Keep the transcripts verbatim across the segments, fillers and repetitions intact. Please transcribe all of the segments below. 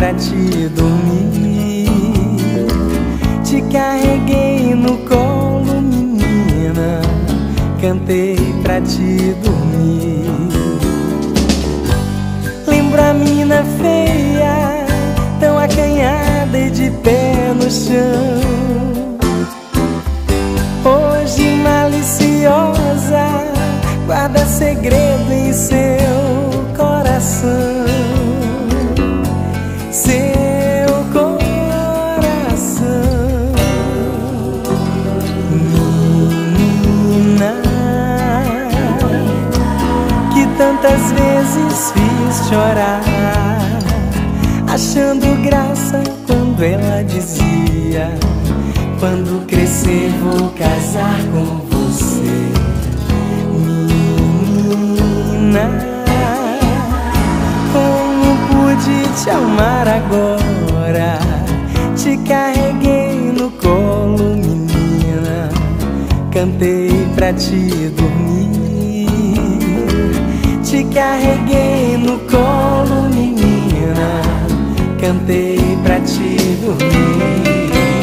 pra te dormir. Te carreguei no colo, menina, cantei pra te dormir. Lembro a mina feia, tão acanhada e de pé no chão. Hoje maliciosa, guarda segredo em seu coração. Seu coração. Menina, que tantas vezes fiz chorar, achando graça quando ela dizia: quando crescer vou casar com você. Menina, como pude te amar agora? Te carreguei no colo, menina, cantei pra te dormir. Te carreguei no colo, menina, cantei pra te dormir.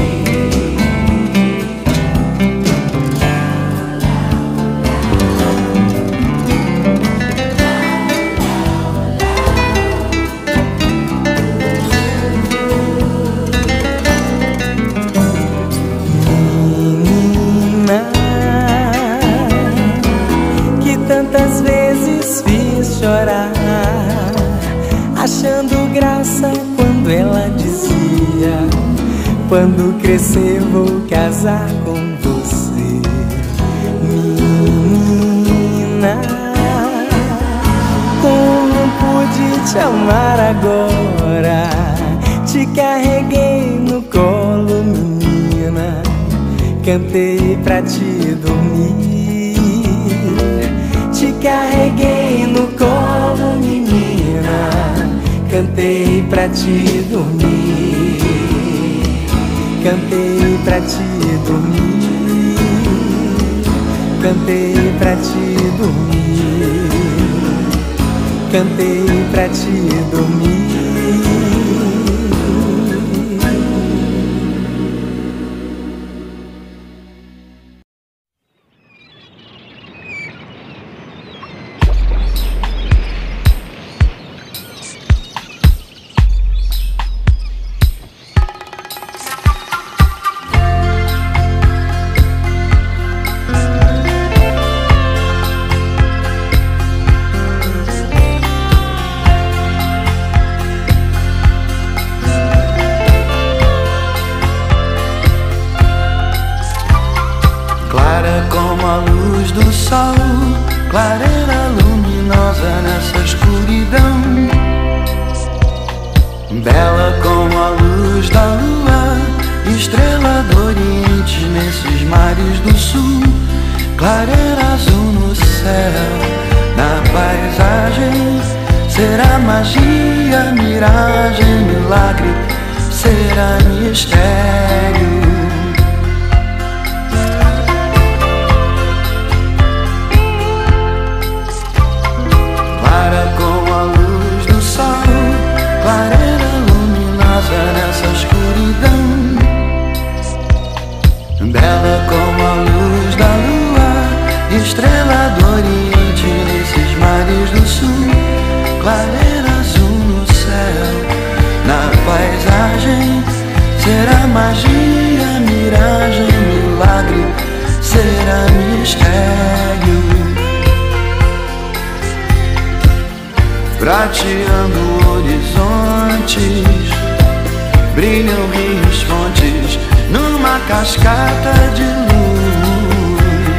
Tantas vezes fiz chorar, achando graça quando ela dizia: quando crescer vou casar com você. Menina, como pude te amar agora? Te carreguei no colo, menina, cantei pra te dormir. Te carreguei no colo, menina, cantei pra te dormir. Cantei pra te dormir. Cantei pra te dormir. Cantei pra te dormir. Como a luz do sol, clareira luminosa nessa escuridão. Bela como a luz da lua, estrela do oriente nesses mares do sul. Clareira azul no céu, na paisagem. Será magia, miragem, milagre, será mistério. Nessa escuridão, bela como a luz da lua, estrela do oriente nesses mares do sul. Clareira azul no céu, na paisagem. Será magia, miragem, milagre, será mistério. Prateando horizontes, brilham rios, fontes, numa cascata de luz.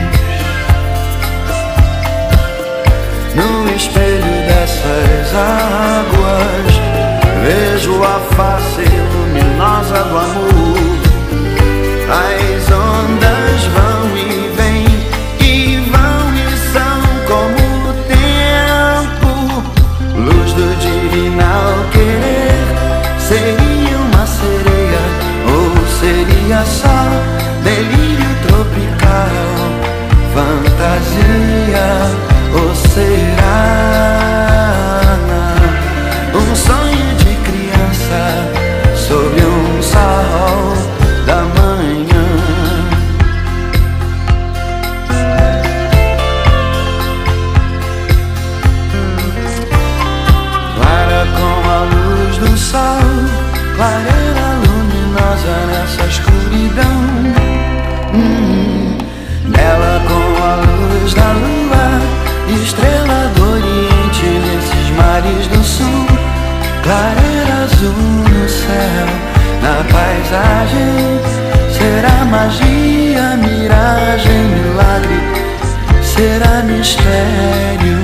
No espelho dessas águas, vejo a face luminosa do amor. As ondas vão e vêm, e vão e são como o tempo. Luz do divinal querer, seria uma sereia ou seria só delírio tropical, fantasia ou será um sonho de criança? clareira luminosa nessa escuridão. hum, Nela com a luz da lua, estrela do oriente nesses mares do sul, clareira azul no céu, na paisagem. Será magia, miragem, milagre, será mistério,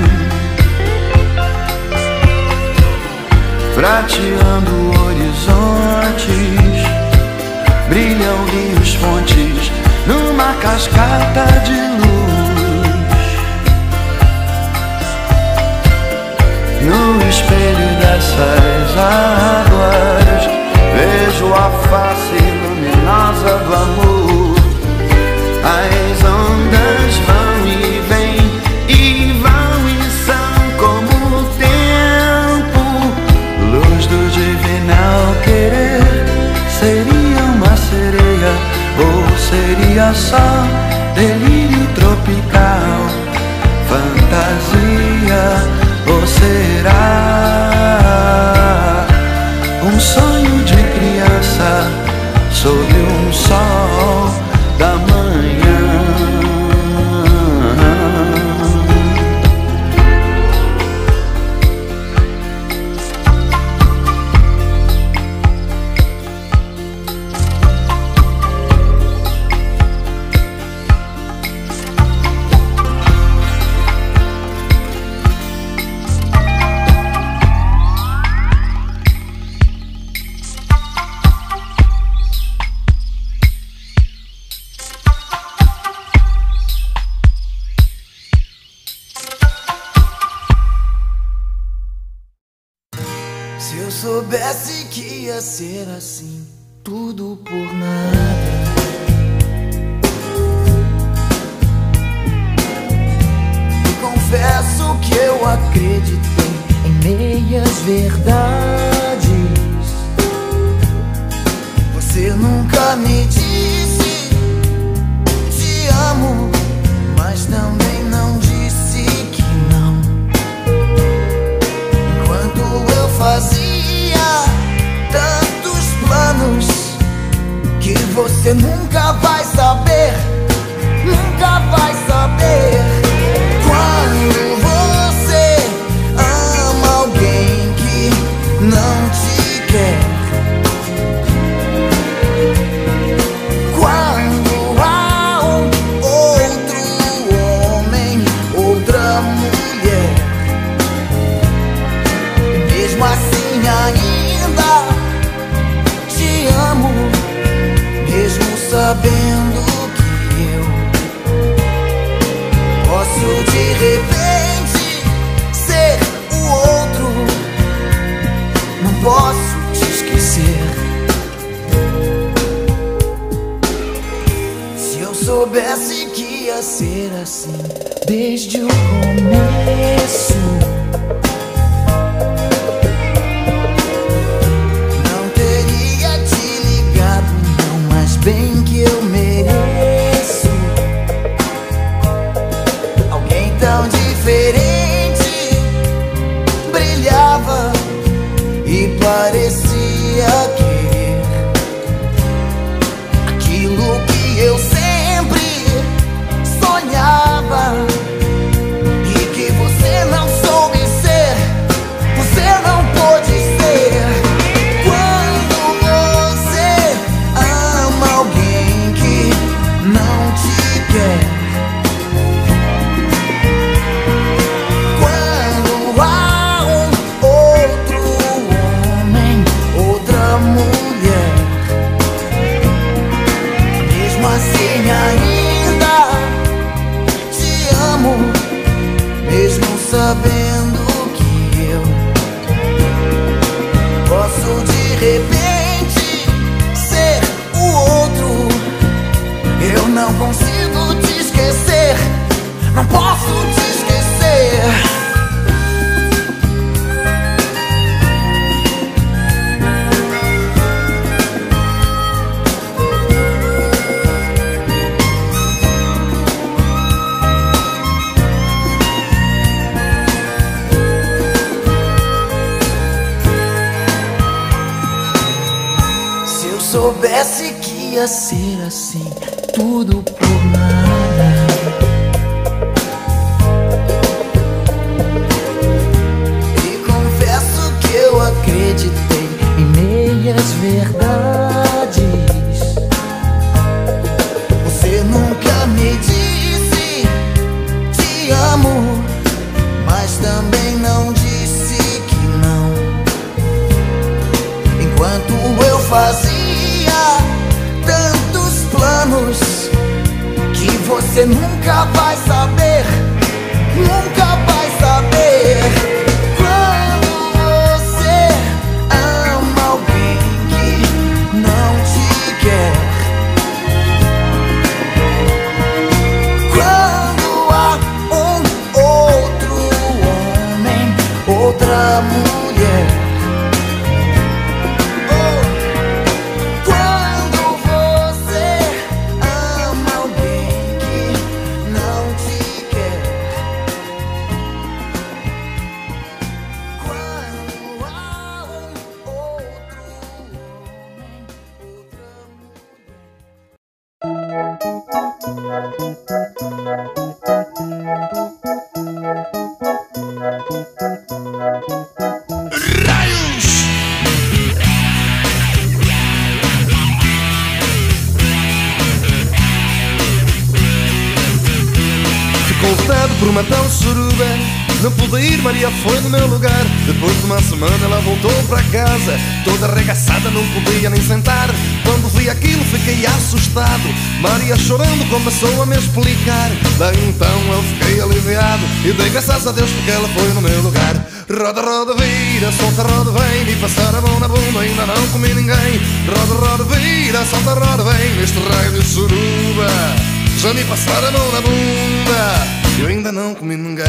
prateando horizontes, brilham rios, fontes, numa cascata de luz. No espelho dessas águas vejo a face luminosa do amor. As ondas vão e vêm, e vão e são como o tempo. Luz do divinal querer, seria uma sereia ou seria só delírio tropical? Fantasia ou será um sonho de criança sob um sol da manhã? Se eu soubesse que ia ser assim, tudo por nada. E confesso que eu acreditei em meias verdades. Você nunca me disse te amo, mas também não disse que não. Enquanto eu fazia tantos planos que você nunca vai saber, nunca vai saber. Quando você ama alguém que não te quer, quando há um outro homem, outra mulher, mesmo assim ainda te amo, mesmo sabendo que eu posso de repente ser o outro. Não posso te esquecer. Se eu soubesse que ia ser assim desde o começo, bem que eu mereço alguém tão diferente. Brilhava e parecia querer aquilo que eu sempre sonhava e que você não soube soubesse que ia ser assim, tudo por nada. E confesso que eu acreditei em meias verdades. Você nunca me disse te amo, mas também não disse que não. Enquanto eu fazia tantos planos que você nunca vai saber, nunca vai saber. Quando você ama alguém que não te quer, quando há um outro homem, outra mulher, por uma tal suruba, não pude ir, Maria foi no meu lugar. Depois de uma semana ela voltou para casa, toda arregaçada, não podia nem sentar. Quando vi aquilo fiquei assustado, Maria chorando começou a me explicar. Daí então eu fiquei aliviado e dei graças a Deus porque ela foi no meu lugar. Roda, roda, vira, solta, roda, vem, me passar a mão na bunda, ainda não comi ninguém. Roda, roda, vira, solta, roda, vem, neste raio de suruba, já me passaram a mão na bunda, eu ainda não comi ninguém.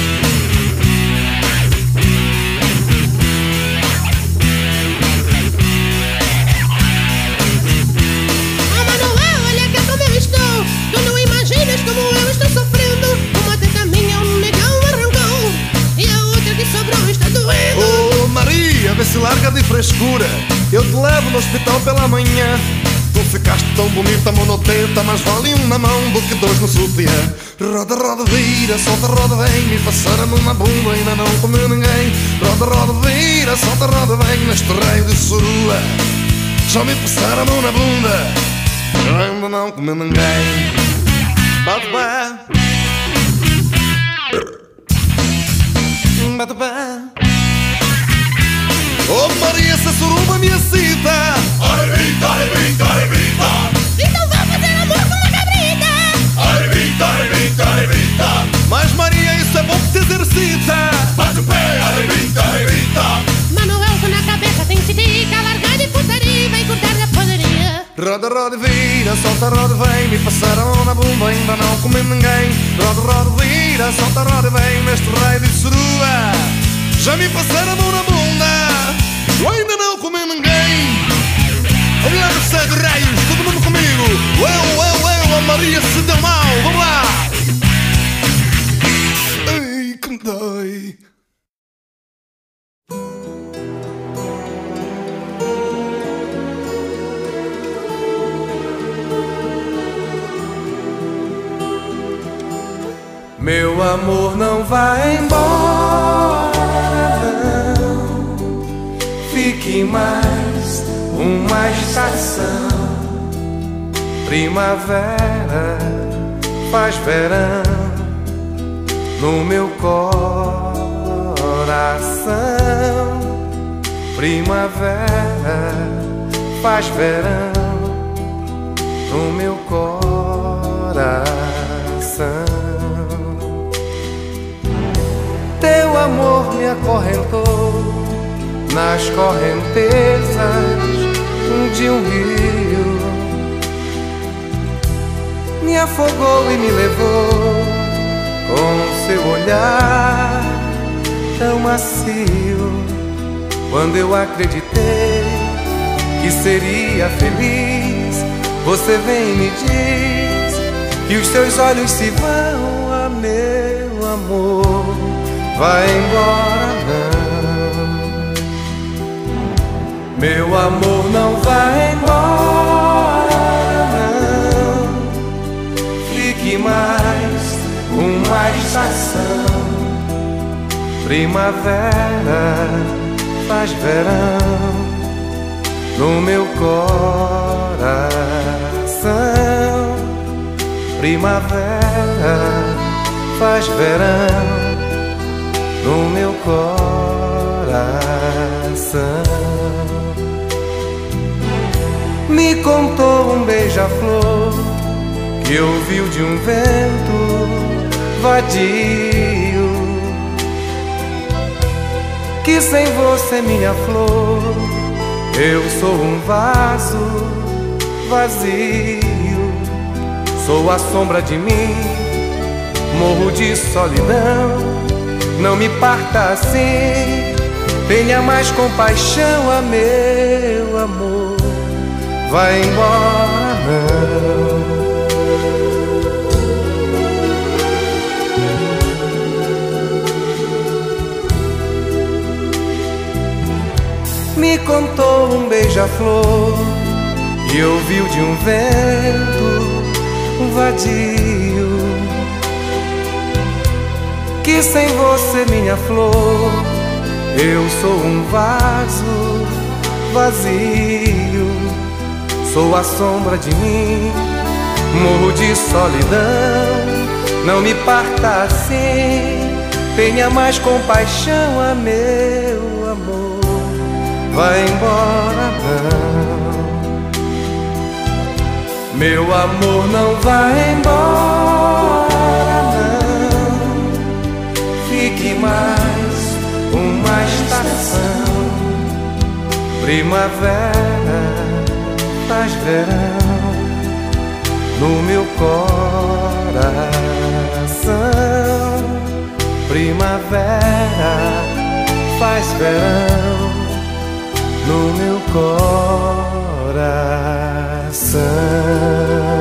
Oh Manuel, olha que como eu estou. Tu não imaginas como eu estou sofrendo. Uma teta minha um negão arrancou e a outra que sobrou está doendo. Oh Maria, vê se larga de frescura, eu te levo no hospital pela manhã. Tu ficaste tão bonita, monoteta, mas vale um na mão do que dois no sutiã. Roda, roda, vira, solta, roda, vem, me passar a mão na bunda, ainda não comeu ninguém. Roda, roda, vira, solta, roda, vem, neste raio de surua, já me passaram a mão na bunda, eu ainda não comeu ninguém. Bate pé, bate pé. Oh Maria, essa suruba me excita. Arrebita, arrebita, arrebita. Então vá fazer amor com uma cabrita. Arrebita, arrebita, arrebita. Mas Maria, isso é bom que te exercita. Bate o pé, arrebita, arrebita. Manuel, na cabeça tem tica, largar de putaria e vai cortar da poderia. Roda, roda, vira, solta, roda, vem, me passar a mão na bunda, ainda não comi ninguém. Roda, roda, vira, solta, roda, vem, neste raio de surua, já me passaram a mão na bunda, eu ainda não comi ninguém. Vamos lá no céu de raios, todo mundo comigo. Eu, eu, eu, a Maria se deu mal, vamos lá. Ai, que me dói. Meu amor não vai embora, não. Fique mais uma estação. Primavera faz verão no meu coração. Primavera faz verão no meu coração. Teu amor me acorrentou nas correntezas de um rio, me afogou e me levou com seu olhar tão macio. Quando eu acreditei que seria feliz, você vem e me diz que os seus olhos se vão, ah, meu amor, vai embora não. Meu amor, não vai embora, não. Fique mais uma estação. Primavera faz verão no meu coração. Primavera faz verão no meu coração. Me contou um beija-flor que ouviu de um vento vadio, que sem você, minha flor, eu sou um vaso vazio. Sou a sombra de mim, morro de solidão. Não me parta assim, tenha mais compaixão, a meu amor. Vai embora, não. Me contou um beija-flor e ouviu de um vento vadio, que sem você, minha flor, eu sou um vaso vazio. Sou a sombra de mim, morro de solidão. Não me parta assim, tenha mais compaixão, a meu amor. Vai embora, não. Meu amor, não vai embora, não. Fique mais uma estação. Primavera faz verão no meu coração. Primavera faz verão no meu coração.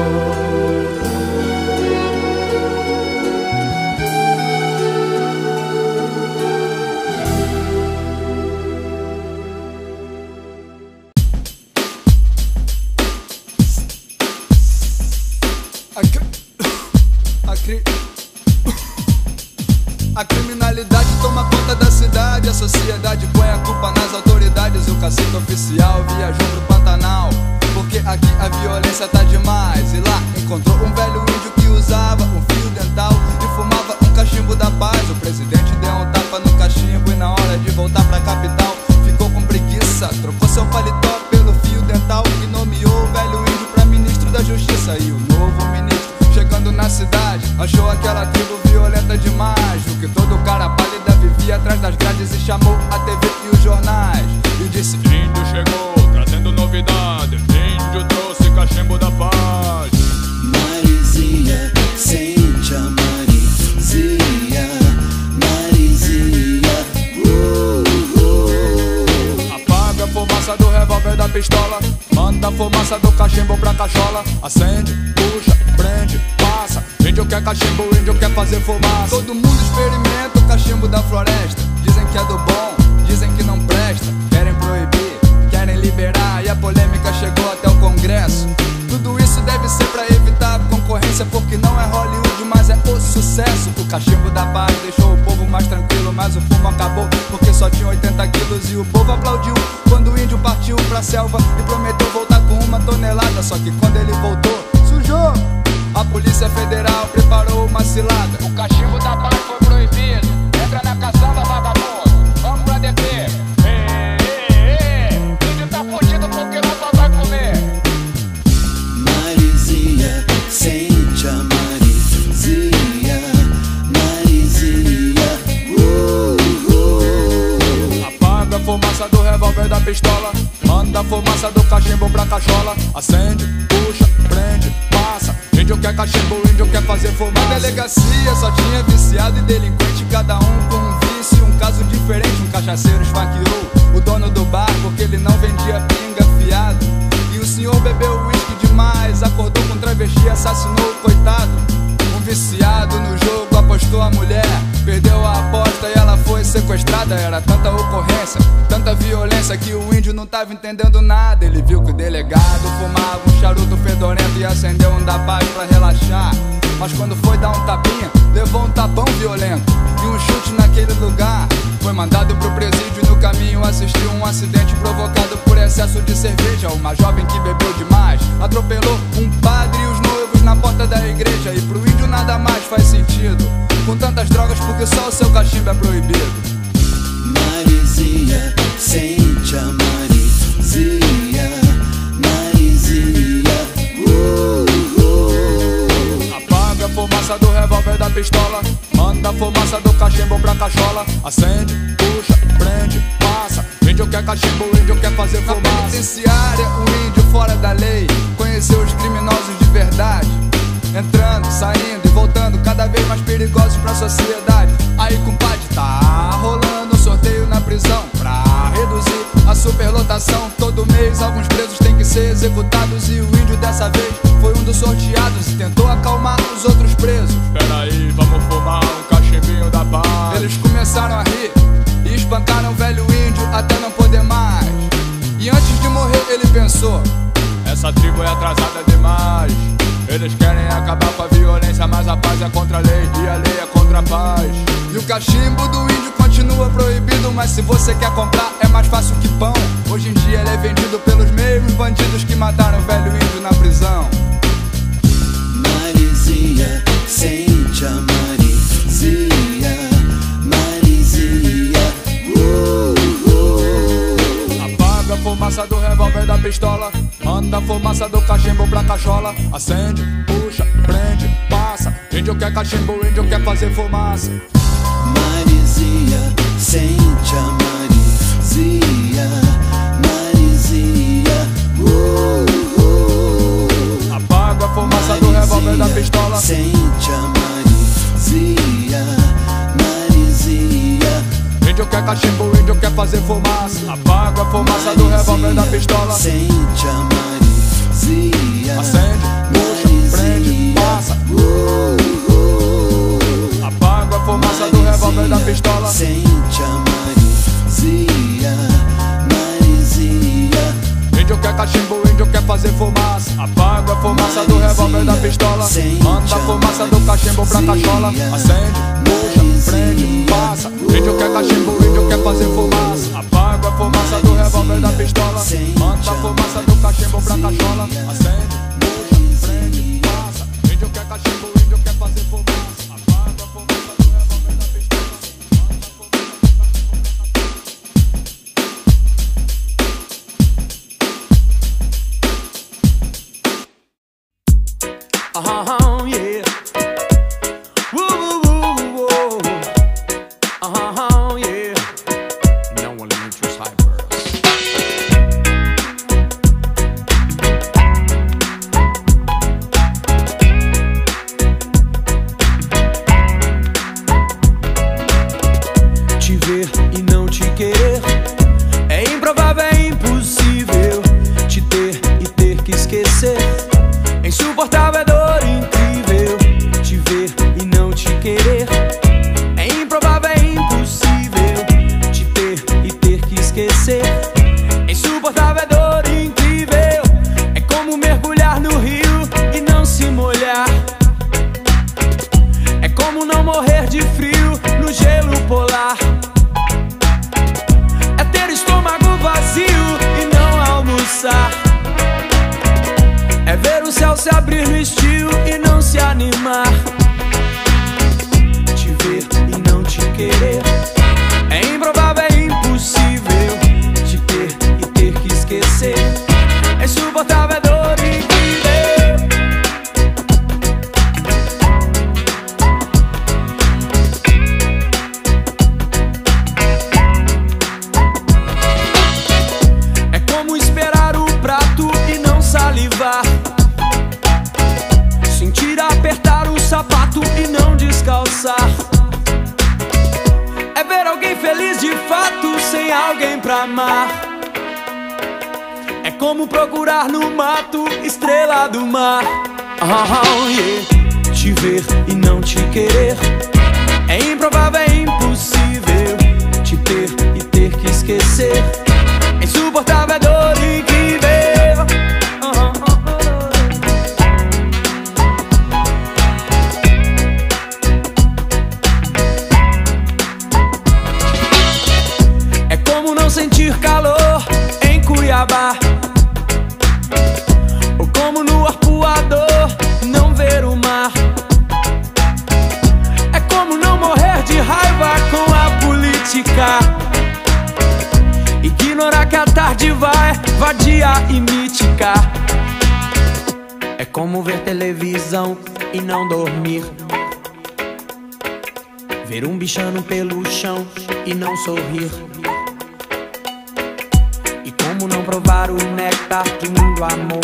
A criminalidade toma conta da cidade, a sociedade põe a culpa nas autoridades. O cacique oficial viajou pro Pantanal, porque aqui a violência tá demais. E lá encontrou um velho índio que usava um fio dental e fumava um cachimbo da paz. O presidente deu um tapa no cachimbo e na hora de voltar pra capital ficou com preguiça. Trocou seu paletó pelo fio dental e nomeou o velho índio pra ministro da justiça. E o novo ministro, chegando na cidade, achou aquela tribo violenta demais, o que todo cara pálida vivia atrás das grades, e chamou a T V e os jornais e disse: índio chegou, trazendo novidade, índio trouxe cachimbo da paz. Marizinha, sente a Marizinha, Marizinha, uh, uh. Apaga a fumaça do revólver da pistola, manda a fumaça do cachimbo pra cachola. Acende, puxa, prende, passa. Índio quer cachimbo, índio quer fazer fumaça. Todo mundo experimenta o cachimbo da floresta. Dizem que é do bom, dizem que não presta. Querem proibir, querem liberar, e a polêmica chegou até o Congresso. Tudo isso deve ser pra evitar a concorrência, porque não é Hollywood, mas é o sucesso. O cachimbo da paz deixou o povo mais tranquilo, mas o fumo acabou porque só tinha oitenta quilos. E o povo aplaudiu quando o índio partiu pra selva e prometeu voltar com uma tonelada. Só que quando ele voltou, sujou. A Polícia Federal preparou uma cilada. O cachimbo da paz foi proibido. Entra na caçamba, vagabundo. Vamos pra D P. Ei, ei, ei. Índio tá fudido porque não só vai comer. Marizinha, sente a Marizinha, Marizinha, uh, uh. Apaga a fumaça do revólver da pistola, manda a fumaça do cachimbo pra cachola. Acende, puxa, prende, passa. Índio quer cachimbo, índio quer fazer fumaça. Na delegacia só tinha viciado e delinquente, cada um com um vício, um caso diferente. Um cachaceiro esfaqueou o dono do bar porque ele não vendia pinga fiado. E o senhor bebeu uísque demais, acordou com travesti e assassinou o coitado. Um viciado no jogo apostou a mulher, perdeu a aposta e ela foi sequestrada. sequestrada. Era tanta ocorrência, tanta violência, que o índio não tava entendendo nada. Ele viu que o delegado fumava um charuto fedorento e acendeu um da paz pra relaxar. Mas quando foi dar um tapinha, levou um tapão violento e um chute naquele lugar. Foi mandado pro presídio e no caminho assistiu um acidente provocado por excesso de cerveja. Uma jovem que bebeu demais atropelou um padre e os noivos na porta da igreja. E pro índio nada mais faz sentido com tantas drogas, porque só o seu cachimbo é proibido. Marizinha, sente a Marizinha, Marizinha, uh, uh. Apaga a fumaça do revólver da pistola, manda a fumaça do cachimbo pra cachola. Acende, puxa, prende, passa. Índio quer cachimbo, índio quer fazer fumaça. Na penitenciária, um índio fora da lei conheceu os criminosos de verdade, entrando, saindo e voltando, cada vez mais perigosos pra sociedade. Aí, compadre, tá rolando um sorteio na prisão pra reduzir a superlotação. Todo mês alguns presos têm que ser executados, e o índio dessa vez foi um dos sorteados e tentou acalmar os outros presos. Peraí, vamos fumar um cachimbinho da paz. Eles começaram a rir e espancaram o velho índio até não poder mais. E antes de morrer ele pensou: essa tribo é atrasada demais. Eles querem acabar com a violência, mas a paz é contra a lei e a lei é contra a paz. E o cachimbo do índio continua proibido, mas se você quer comprar é mais fácil que pão. Hoje em dia ele é vendido pelos mesmos bandidos que mataram o velho índio na prisão. Marizinha, sente a Marizinha, Marizinha, uh, uh. Apaga a fumaça do revólver da pistola, manda a fumaça do cachimbo pra cachola. Acende, puxa, prende, passa. Índio quer cachimbo, índio quer fazer fumaça. Marizinha, sente a Marizinha, Marizinha, uh, uh. Apaga a fumaça do revólver da pistola, sente a Marizinha, Marizinha. Índio quer cachimbo, índio quer fazer fumaça. Apaga a fumaça do revólver da pistola, sente a Marizinha. Acende, puxa, prende, passa. uh, uh. Apaga a fumaça do revólver da pistola, sente a Marizinha, Marizinha. Índio quer cachimbo, índio quer fazer fumaça. Apaga a fumaça do revólver da pistola, manda a fumaça do cachimbo pra cachola. Acende, puxa, prende, passa. Índio quer cachimbo, índio quer fazer fumaça. Apaga a fumaça do revólver da pistola, manda a fumaça do cachimbo pra cachola. Acende, puxa, prende, passa. Índio quer cachimbo, índio quer fazer fumaça. Apaga a fumaça do revólver da pistola, manda a fumaça do Uh-huh, yeah. Woo, woo, woo, woo. Uh-huh, yeah. No one enters hyper. Te ver e não te querer é improvável, é impossível. Te ter e ter que esquecer é insuportável, é dor incrível. Te ver e não te querer é improvável, é impossível. Te ter e ter que esquecer é insuportável, é dor incrível. É como mergulhar no rio e não se molhar. É como não morrer de frio no gelo polar. É ter estômago vazio e não almoçar. É ver o céu se abrir no estio e não se animar. Te ver e não te querer é improvável, é impossível. Te ter e ter que esquecer é insuportável, é dor incrível. É como esperar o prato e não salivar. Sentir apertar o sapato e não descalçar. É ver alguém feliz de fato sem alguém pra amar. É como procurar no mato estrela do mar. Oh, yeah. Te ver e não te querer é improvável, é impossível. ter e ter que esquecer. É insuportável, é dor incrível. É como não sentir calor em Cuiabá, ou como no arpoador não ver o mar. É como não morrer de raiva com a política, ignorar que a tarde vai vadia e mítica. É como ver televisão e não dormir, ver um bichano pelo chão e não sorrir. E como não provar o néctar de um mundo amor,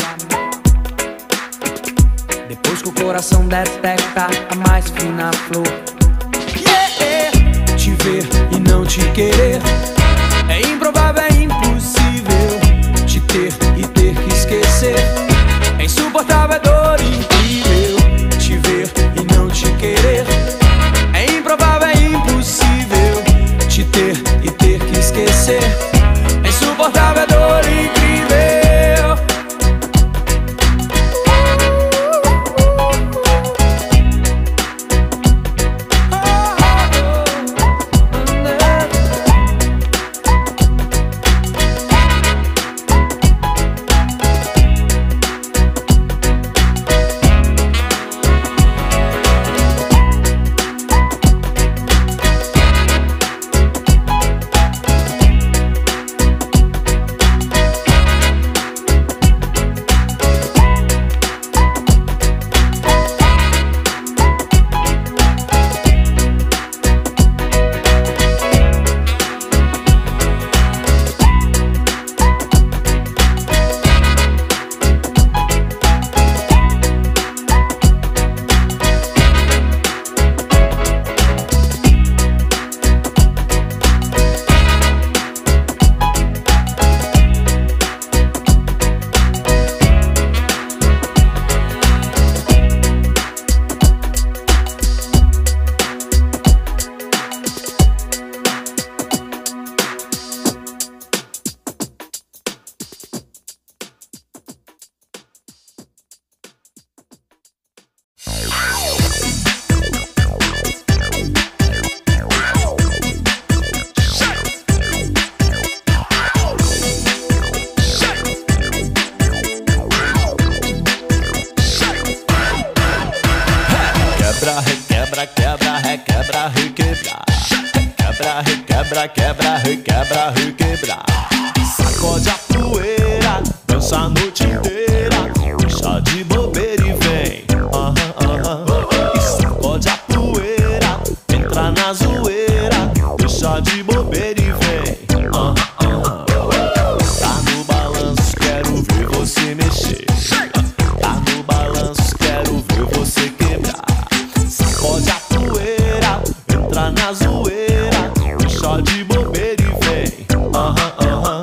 depois que o coração detecta a mais fina flor. Yeah! Te ver e não te querer é improvável, é impossível. Te ter e ter que esquecer é insuportável, é dor incrível. Te ver e não te querer é improvável, é impossível. Te ter e ter que esquecer é insuportável, é dor incrível. Quebra, quebra, requebra, requebra. Sacode a poeira, dança a noite inteira. Deixa de bobeira e vem. Aham, aham. E sacode a poeira, entra na zoeira. Deixa de bobeira e vem. Aham, aham. Tá no balanço, quero ver você mexer. Tá no balanço, quero ver você quebrar. Sacode a poeira, entra na zoeira. Deixa de bobeira e vem. Aham, aham.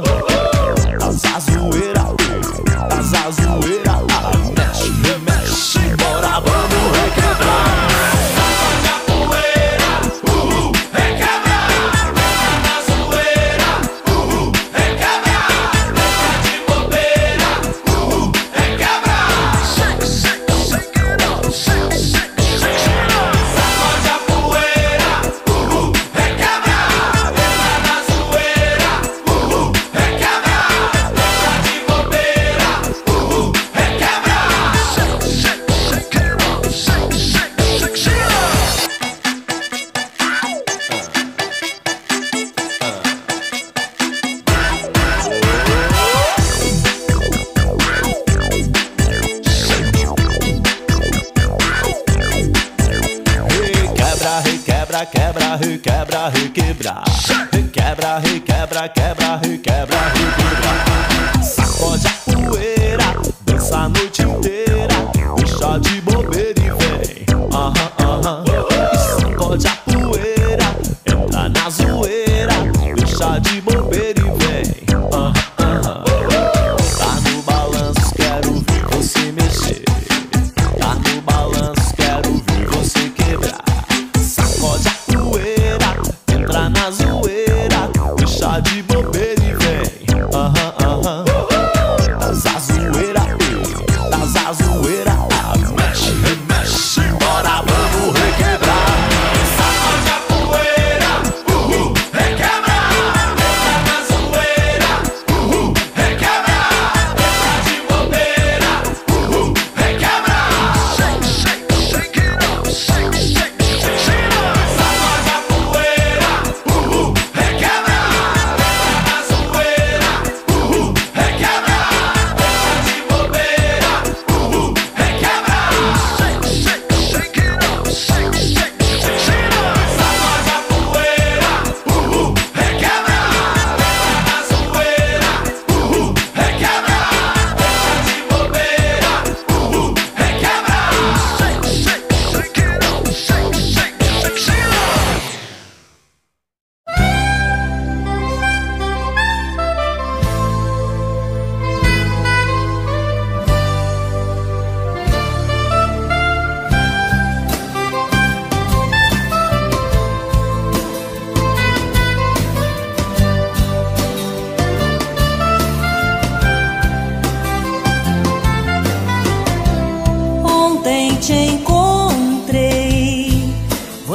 Tás a zoeira, tás a zoeira. Mexe, mexe, bora, vamos requebrar. Sacode a poeira, uhul, requebrar. Entra na zoeira, uhul, requebrar. Deixa de bobeira, uhul, requebrar. Shake, shake, shake it up, shake, shake, shake it up. Sacode a poeira, uhul, requebrar. Quebra, requebra, requebra. Requebra, requebra, quebra, requebra, requebra. Sacode a poeira, dança a noite inteira. Deixa de bobeira e vem. Aham, aham. E sacode a poeira, entra na zoeira. Deixa de bobeira e vem. Aham, aham. Tá no balanço, quero ver você mexer. Tá no balanço, quero ver você quebrar. Sacode a poeira, entra na zoeira.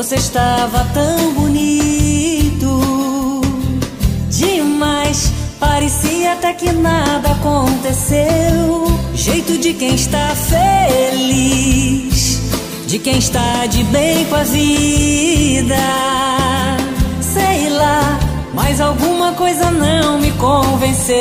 Você estava tão bonito demais, parecia até que nada aconteceu. Jeito de quem está feliz, de quem está de bem com a vida. Sei lá, mas alguma coisa não me convenceu.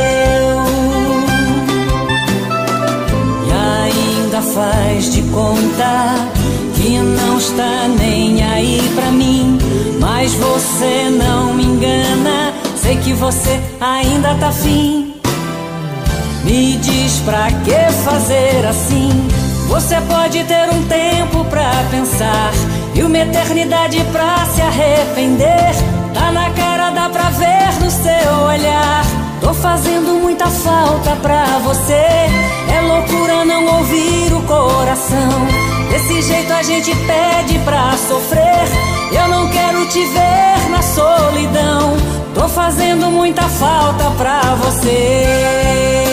E ainda faz de conta que não está nem aí pra mim. Mas você não me engana, sei que você ainda tá afim. Me diz pra que fazer assim? Você pode ter um tempo pra pensar e uma eternidade pra se arrepender. Tá na cara, dá pra ver no seu olhar. Tô fazendo muita falta pra você. É loucura não ouvir o coração. Desse jeito a gente pede pra sofrer. Eu não quero te ver na solidão. Tô fazendo muita falta pra você.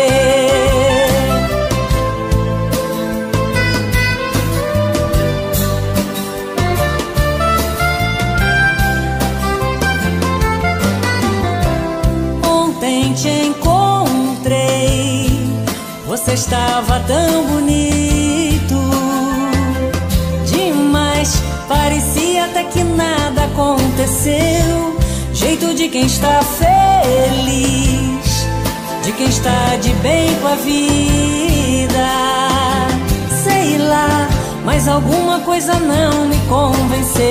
Ontem te encontrei, você estava tão bonito demais, parecia até que nada aconteceu. Jeito de quem está feliz, de quem está de bem com a vida. Sei lá, mas alguma coisa não me convenceu.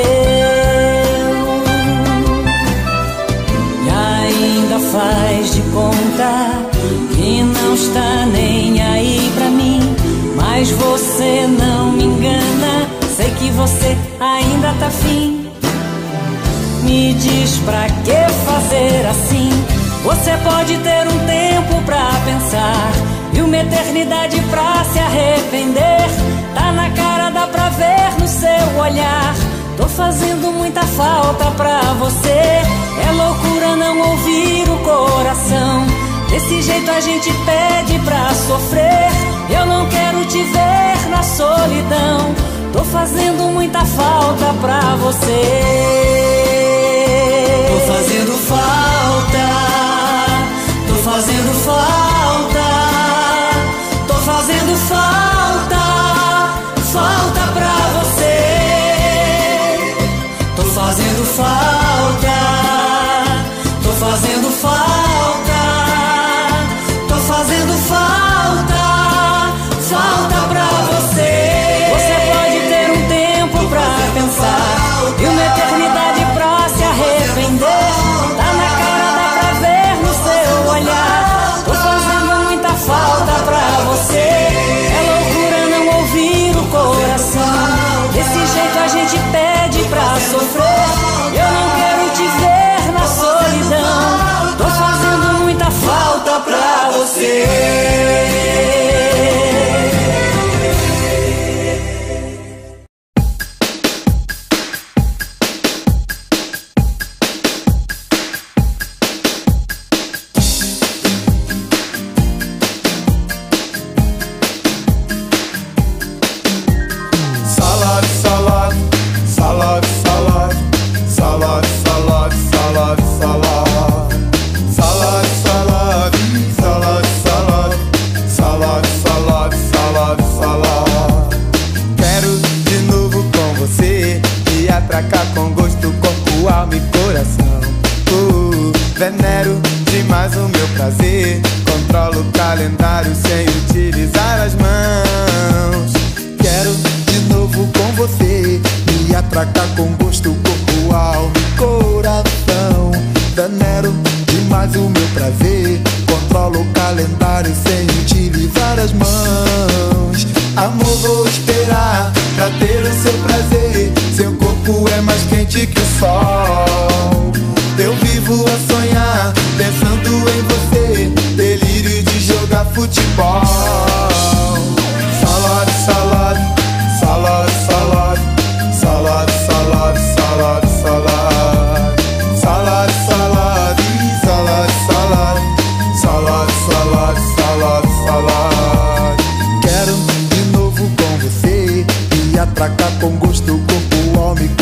E ainda faz de conta que não está nem aí pra mim. Mas você não me engana, sei que você ainda tá afim. Me diz pra que fazer assim? Você pode ter um tempo pra pensar e uma eternidade pra se arrepender. Tá na cara, dá pra ver no seu olhar. Tô fazendo muita falta pra você. É loucura não ouvir o coração. Desse jeito a gente pede pra sofrer. Eu não quero te ver na solidão. Tô fazendo muita falta pra você. Tô fazendo falta, tô fazendo falta, tô fazendo falta, falta pra você. Tô fazendo falta, tô fazendo falta, tô fazendo falta, falta pra você. Você pode ter um tempo pra pensar e uma eternidade pra se arrepender. Tá na cara, dá pra ver no seu olhar. Tô fazendo muita falta pra você. É loucura não ouvir o coração. Desse jeito a gente pede pra sofrer. Eu não quero te ver na solidão. Tô fazendo muita falta pra você. Venero demais o meu prazer. Controlo o calendário sem utilizar as mãos. Quero de novo com você me atracar com gosto, corpo, alma e coração. Venero demais o meu prazer. Controlo o calendário sem utilizar as mãos. Amor, vou esperar pra ter o seu prazer. Seu corpo é mais quente que o sol. Eu vivo a sonhar, pensando em você. Delírio de jogar futebol. Salad, salad, salad, salad, salad, salad, salad, salad, salad, salad, salad, salad, salad, salad, salad, salad. Quero de novo com você me atracar com gosto, corpo, alma e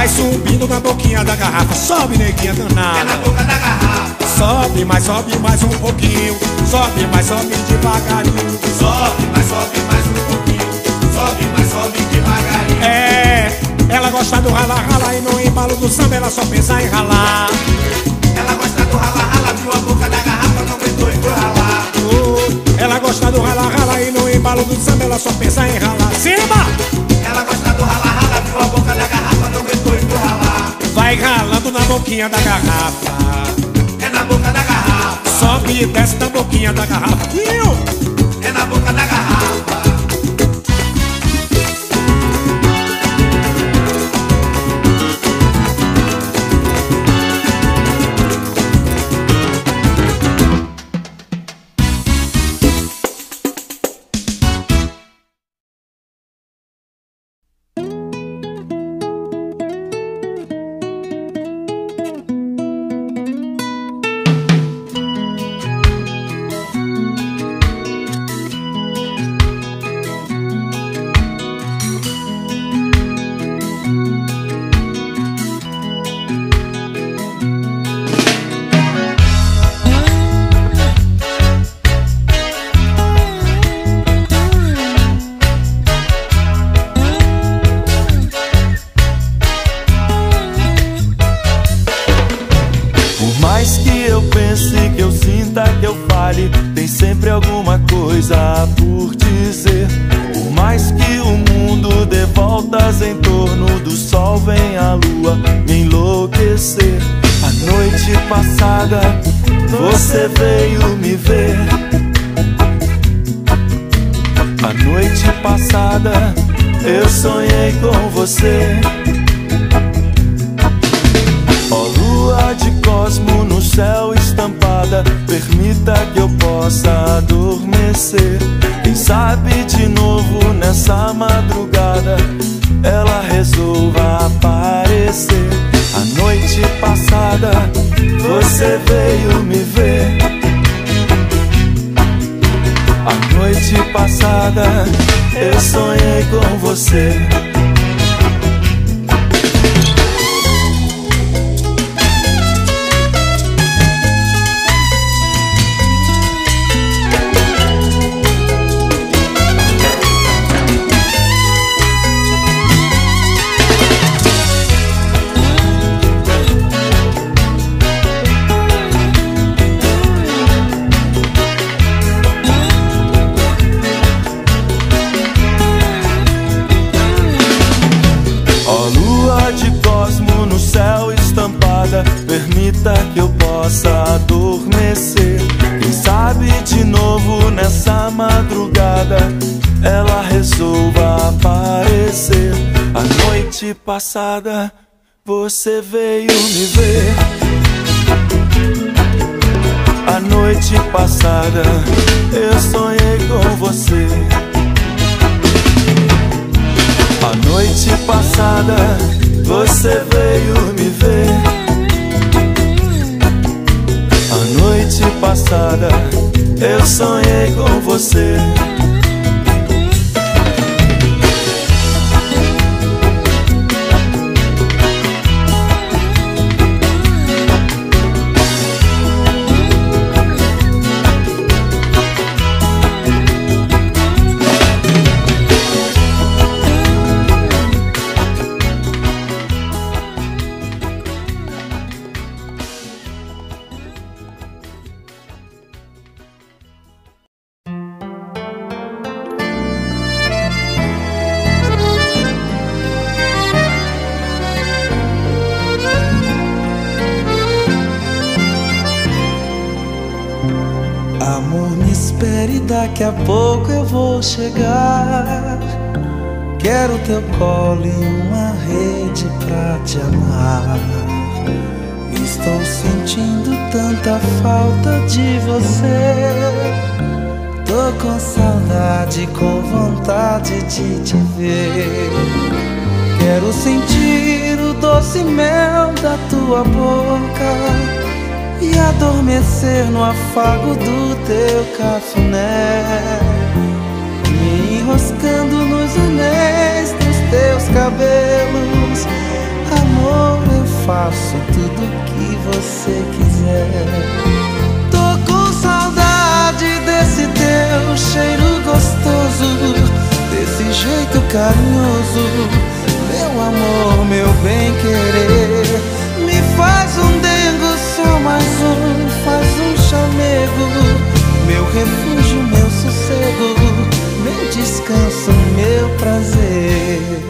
Vai subindo na boquinha da garrafa, sobe, neguinha danada. É na boca da garrafa. Sobe, mais sobe mais um pouquinho. Sobe, mais sobe devagarinho. Sobe, mais sobe mais um pouquinho. Sobe, mais sobe devagarinho. É, ela gosta do rala, rala e no embalo do samba ela só pensa em ralar. Ela gosta do rala, rala, viu a boca da garrafa, não aguentou e foi ralar. Oh, ela gosta do rala, rala e no embalo do samba ela só pensa em ralar. Cima! Ela gosta do rala, rala, viu a boca da garrafa, não aguentou e foi ralar. Vai ralando na boquinha da garrafa. É na boca da garrafa. Sobe e desce na boquinha da garrafa. É na boca da garrafa. Tem sempre alguma coisa por dizer. Por mais que o mundo dê voltas em torno do sol, vem a lua me enlouquecer. A noite passada você veio me ver. A noite passada eu sonhei com você. Ó lua de cosmo no céu estampada, permita que eu possa adormecer. Quem sabe de novo nessa madrugada ela resolva aparecer. A noite passada você veio me ver. A noite passada eu sonhei com você. Permita que eu possa adormecer. Quem sabe de novo nessa madrugada ela resolva aparecer. A noite passada você veio me ver. A noite passada eu sonhei com você. A noite passada você veio me ver. A noite passada eu sonhei com você. Daqui a pouco eu vou chegar. Quero teu colo e uma rede pra te amar. Estou sentindo tanta falta de você. Tô com saudade, com vontade de te ver. Quero sentir o doce mel da tua boca e adormecer no afago do teu cafuné, me enroscando nos anéis dos teus cabelos, amor. faço tudo que você quiser. Tô com saudade desse teu cheiro gostoso, desse jeito carinhoso, meu amor, meu bem-querer. Me faz um dengo, só mais um, faz um chamego, meu refúgio, meu sossego, meu descanso, meu prazer.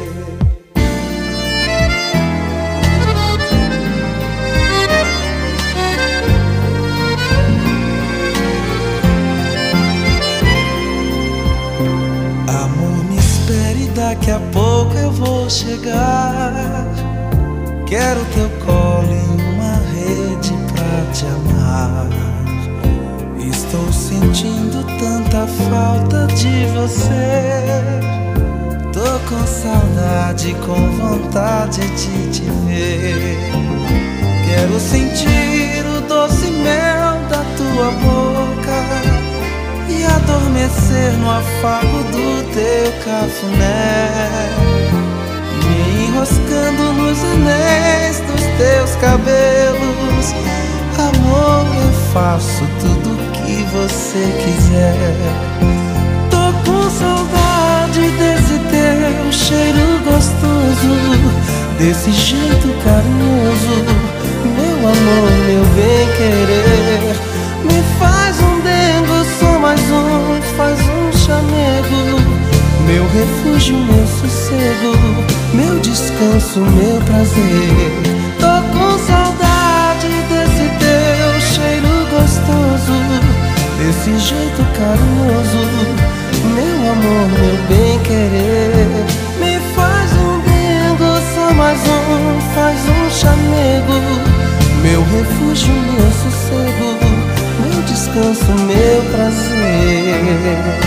Amor, me espere, daqui a pouco eu vou chegar. Quero teu colo em uma rede pra te amar. Estou sentindo tanta falta de você. Tô com saudade, com vontade de te ver. Quero sentir o doce mel da tua boca e adormecer no afago do teu cafuné, me enroscando nos anéis dos teus cabelos. Amor, eu faço tudo que você quiser. Tô com saudade desse teu cheiro gostoso, desse jeito carinhoso, meu amor, meu bem-querer. Me faz um dengo, só mais um, faz um chamego, meu refúgio, meu sossego, meu descanso, meu prazer. Tô com saudade desse teu cheiro gostoso, desse jeito carinhoso, meu amor, meu bem-querer. Me faz um dengo, só mais um, faz um chamego, meu refúgio, meu sossego, meu descanso, meu prazer.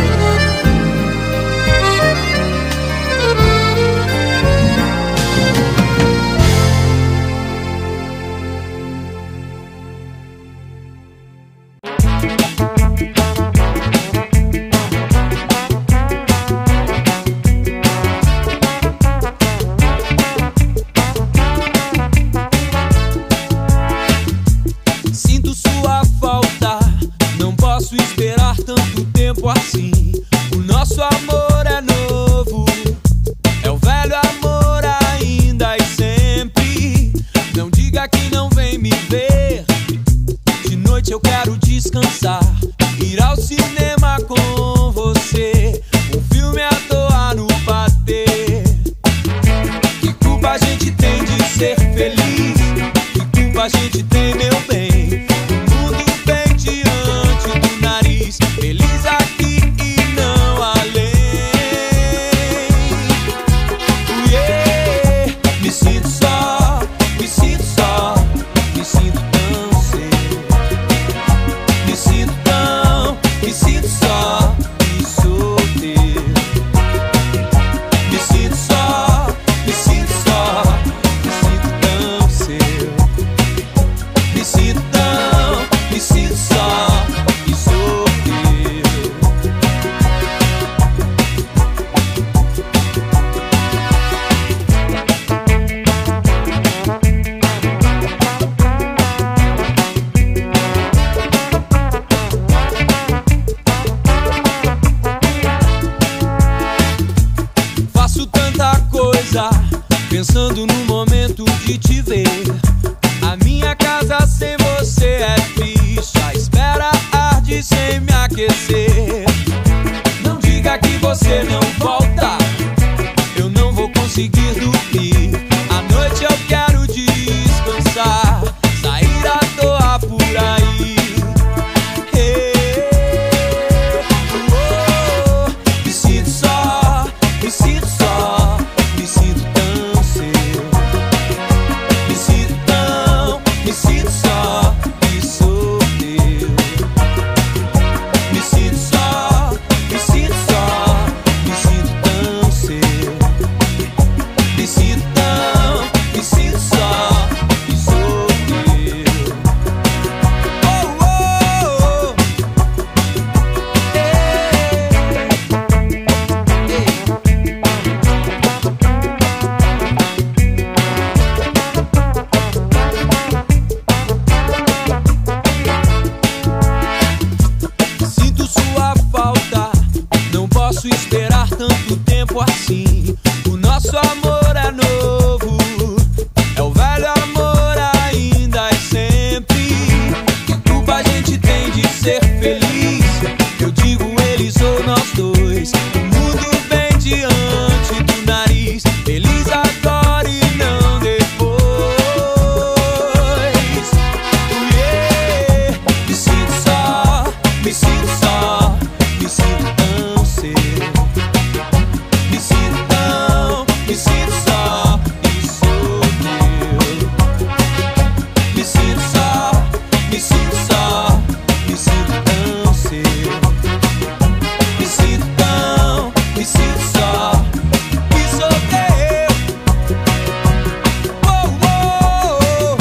Pensando no momento de te ver. A minha casa sem você é triste, a espera arde sem me aquecer. Não diga que você não volta, eu não vou conseguir dormir. À noite eu quero descansar, sair à toa por aí. Hey, oh, oh, me sinto só, me sinto só, me sinto tão seu. Me sinto tão, me sinto só, e sou teu. Me sinto só, me sinto só, me sinto tão seu. tanto tempo assim. O nosso amor é novo, é o velho amor ainda e sempre. Que culpa a gente tem de ser feliz? Eu digo eles ou nós dois. O mundo vem diante do nariz, feliz agora e não depois. Yeah. Me sinto só, me sinto só, me sinto tão seu. Me sinto tão, me sinto só e sou teu. Me sinto só, me sinto só, me sinto tão seu. Me sinto tão, me sinto só e sou teu. Oh, oh, oh.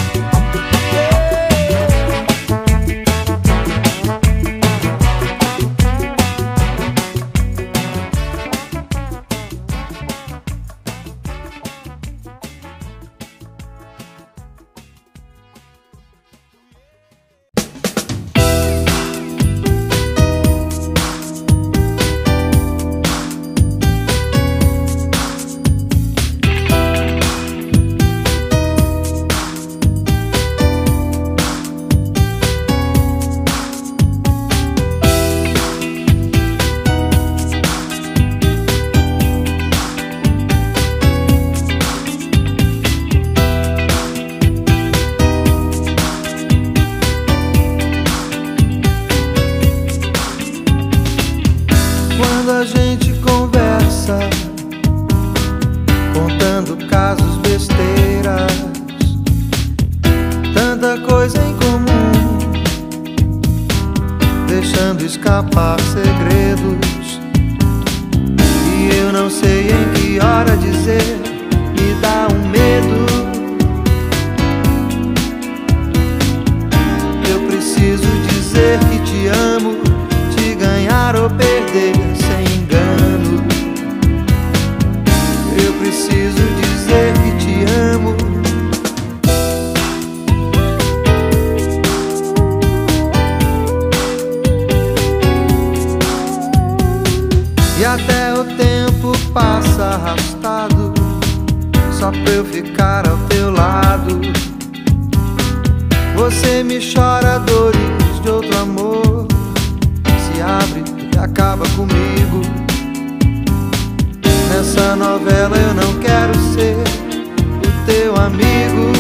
Quando a gente conversa, contando casos, besteiras, tanta coisa em comum, deixando escapar segredos. E eu não sei em que hora dizer, me dá um medo. Eu preciso dizer que te amo, te ganhar ou perder sem engano. Eu preciso dizer que te amo. E até o tempo passa arrastado, só pra eu ficar ao teu lado. Você me chora dores de outro amor, se abre e acaba comigo. Nessa novela eu não quero ser o teu amigo.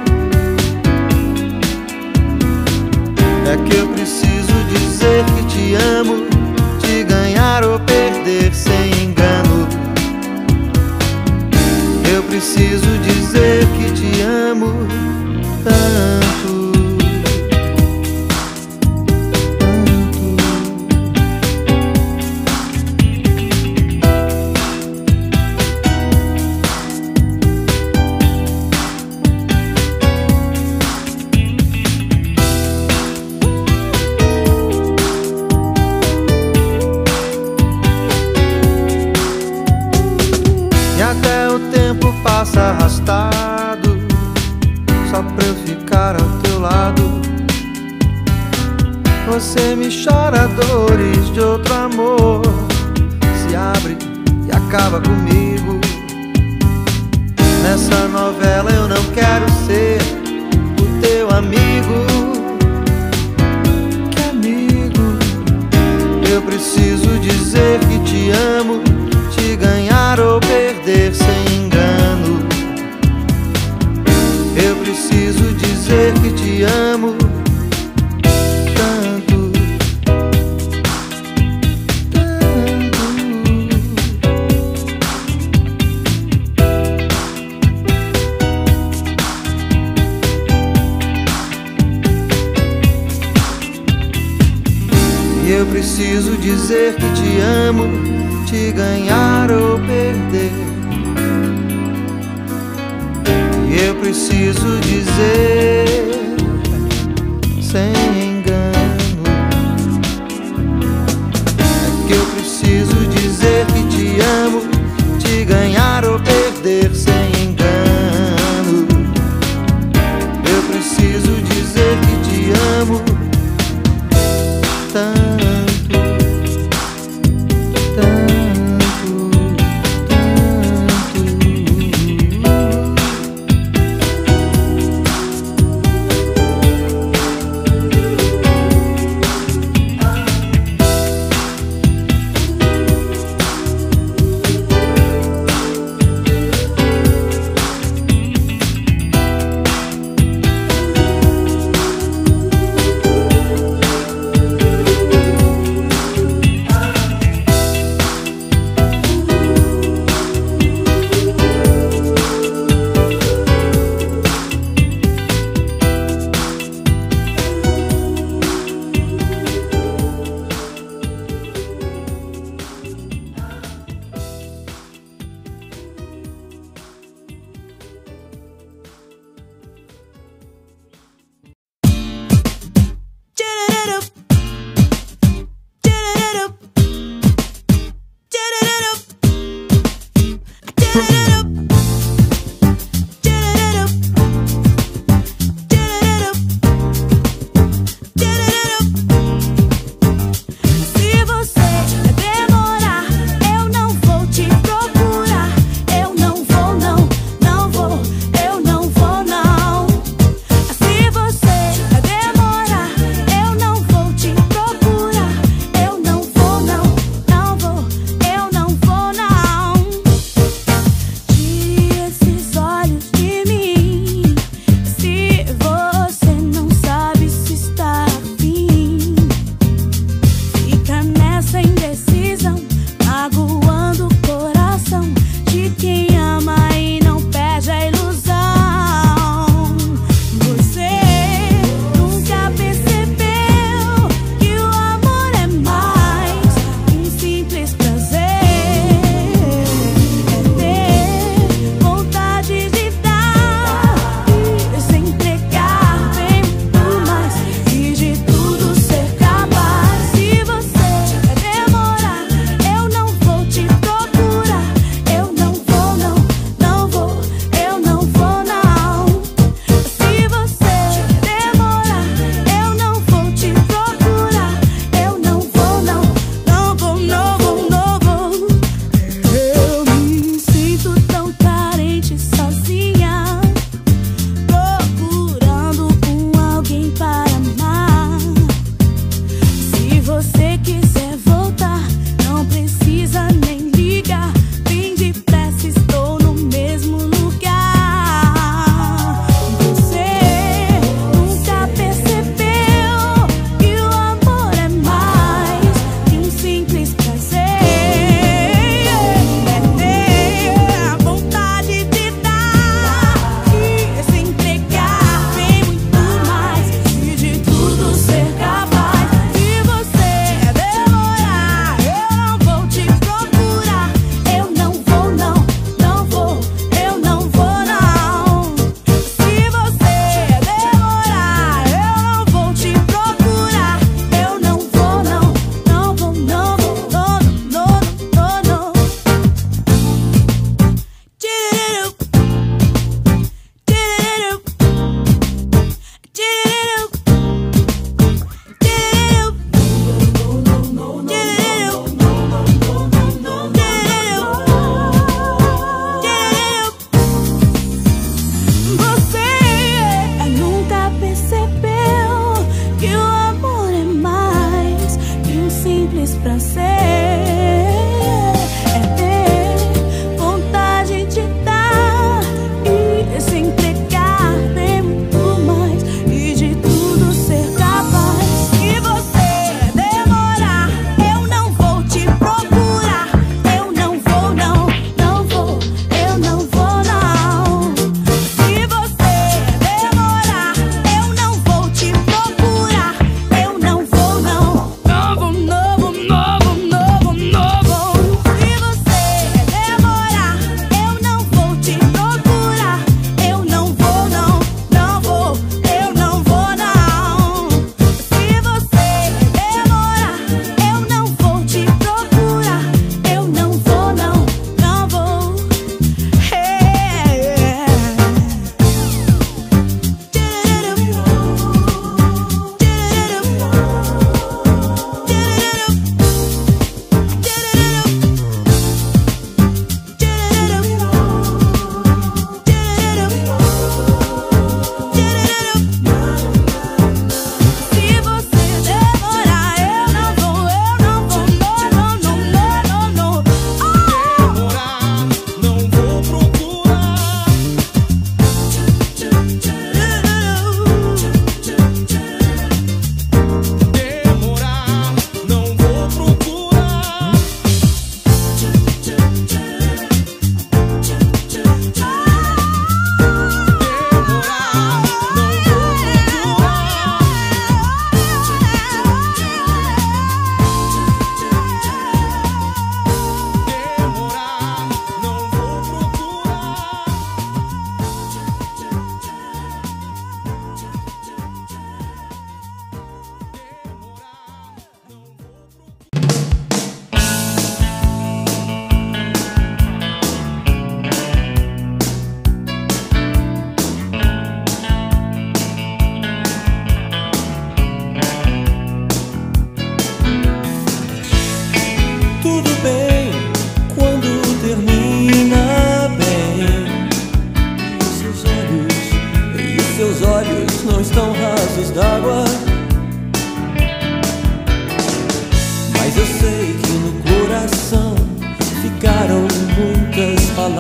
É que eu preciso dizer que te amo, te ganhar ou perder sem engano. Eu preciso dizer que te amo tanto. Passa arrastado, só pra eu ficar ao teu lado. Você me chora dores de outro amor, se abre e acaba comigo. Nessa novela eu não quero ser o teu amigo. Que amigo? Eu preciso dizer que te amo, te ganhar ou perder sem engano. Eu preciso dizer que te amo tanto, tanto. E eu preciso dizer que te amo, te ganhar ou perder. E eu preciso dizer sem engano. É que eu preciso dizer que te amo, te ganhar ou perder sem engano. Eu preciso dizer que te amo tanto, tanto.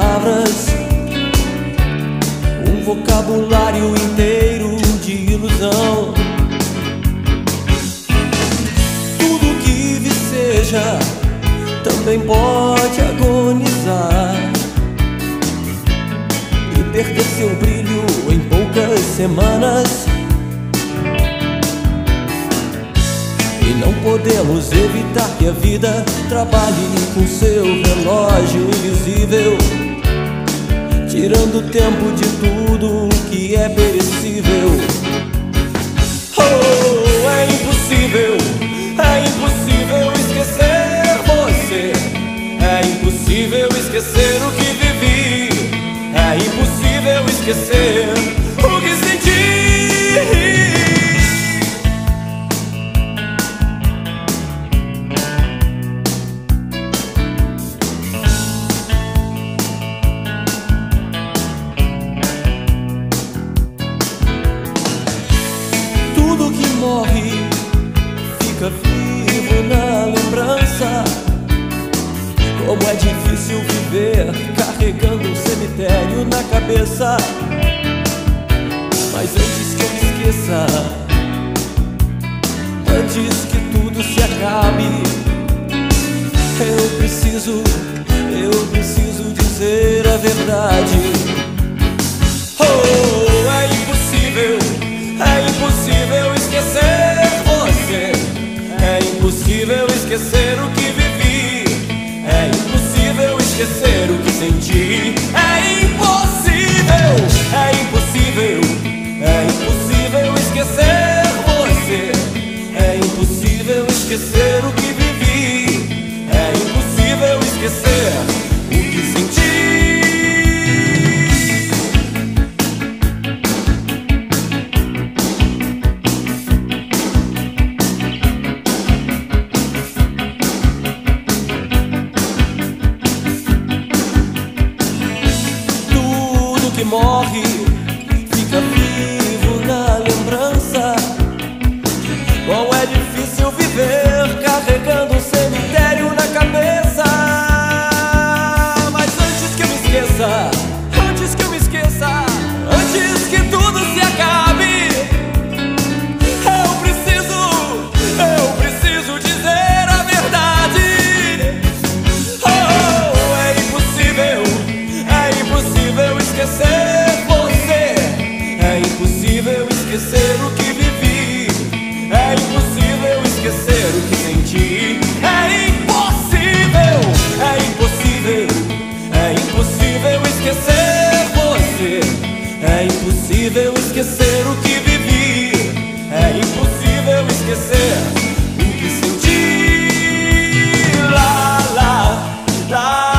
palavras, um vocabulário inteiro de ilusão. Tudo que viceja também pode agonizar e perder seu brilho em poucas semanas. E não podemos evitar que a vida trabalhe com seu relógio invisível, tirando o tempo de tudo que é perecível. Oh, é impossível, é impossível esquecer você. É impossível esquecer o que vivi. É impossível esquecer o que senti. Tudo que morre fica vivo na lembrança. Como é difícil viver carregando um cemitério na cabeça. Mas antes que eu me esqueça, antes que tudo se acabe, eu preciso, eu preciso dizer a verdade. Oh, é impossível, é impossível esquecer você. É impossível esquecer o que vivi. É impossível esquecer o que senti. É impossível, é impossível, é impossível esquecer você. É impossível esquecer o que vivi. É impossível esquecer o que senti. Que morre fica vivo na lembrança. Como é difícil viver carregando um cemitério na cabeça. Mas antes que eu me esqueça, antes que eu me esqueça, antes que tudo se acabe, eu preciso, eu preciso dizer a verdade. Oh, é impossível, é impossível esquecer você. É impossível esquecer o que vivi. É impossível esquecer o que senti. É impossível, é impossível, é impossível esquecer você. É impossível esquecer o que vivi. É impossível esquecer o que senti. Lá, lá, lá.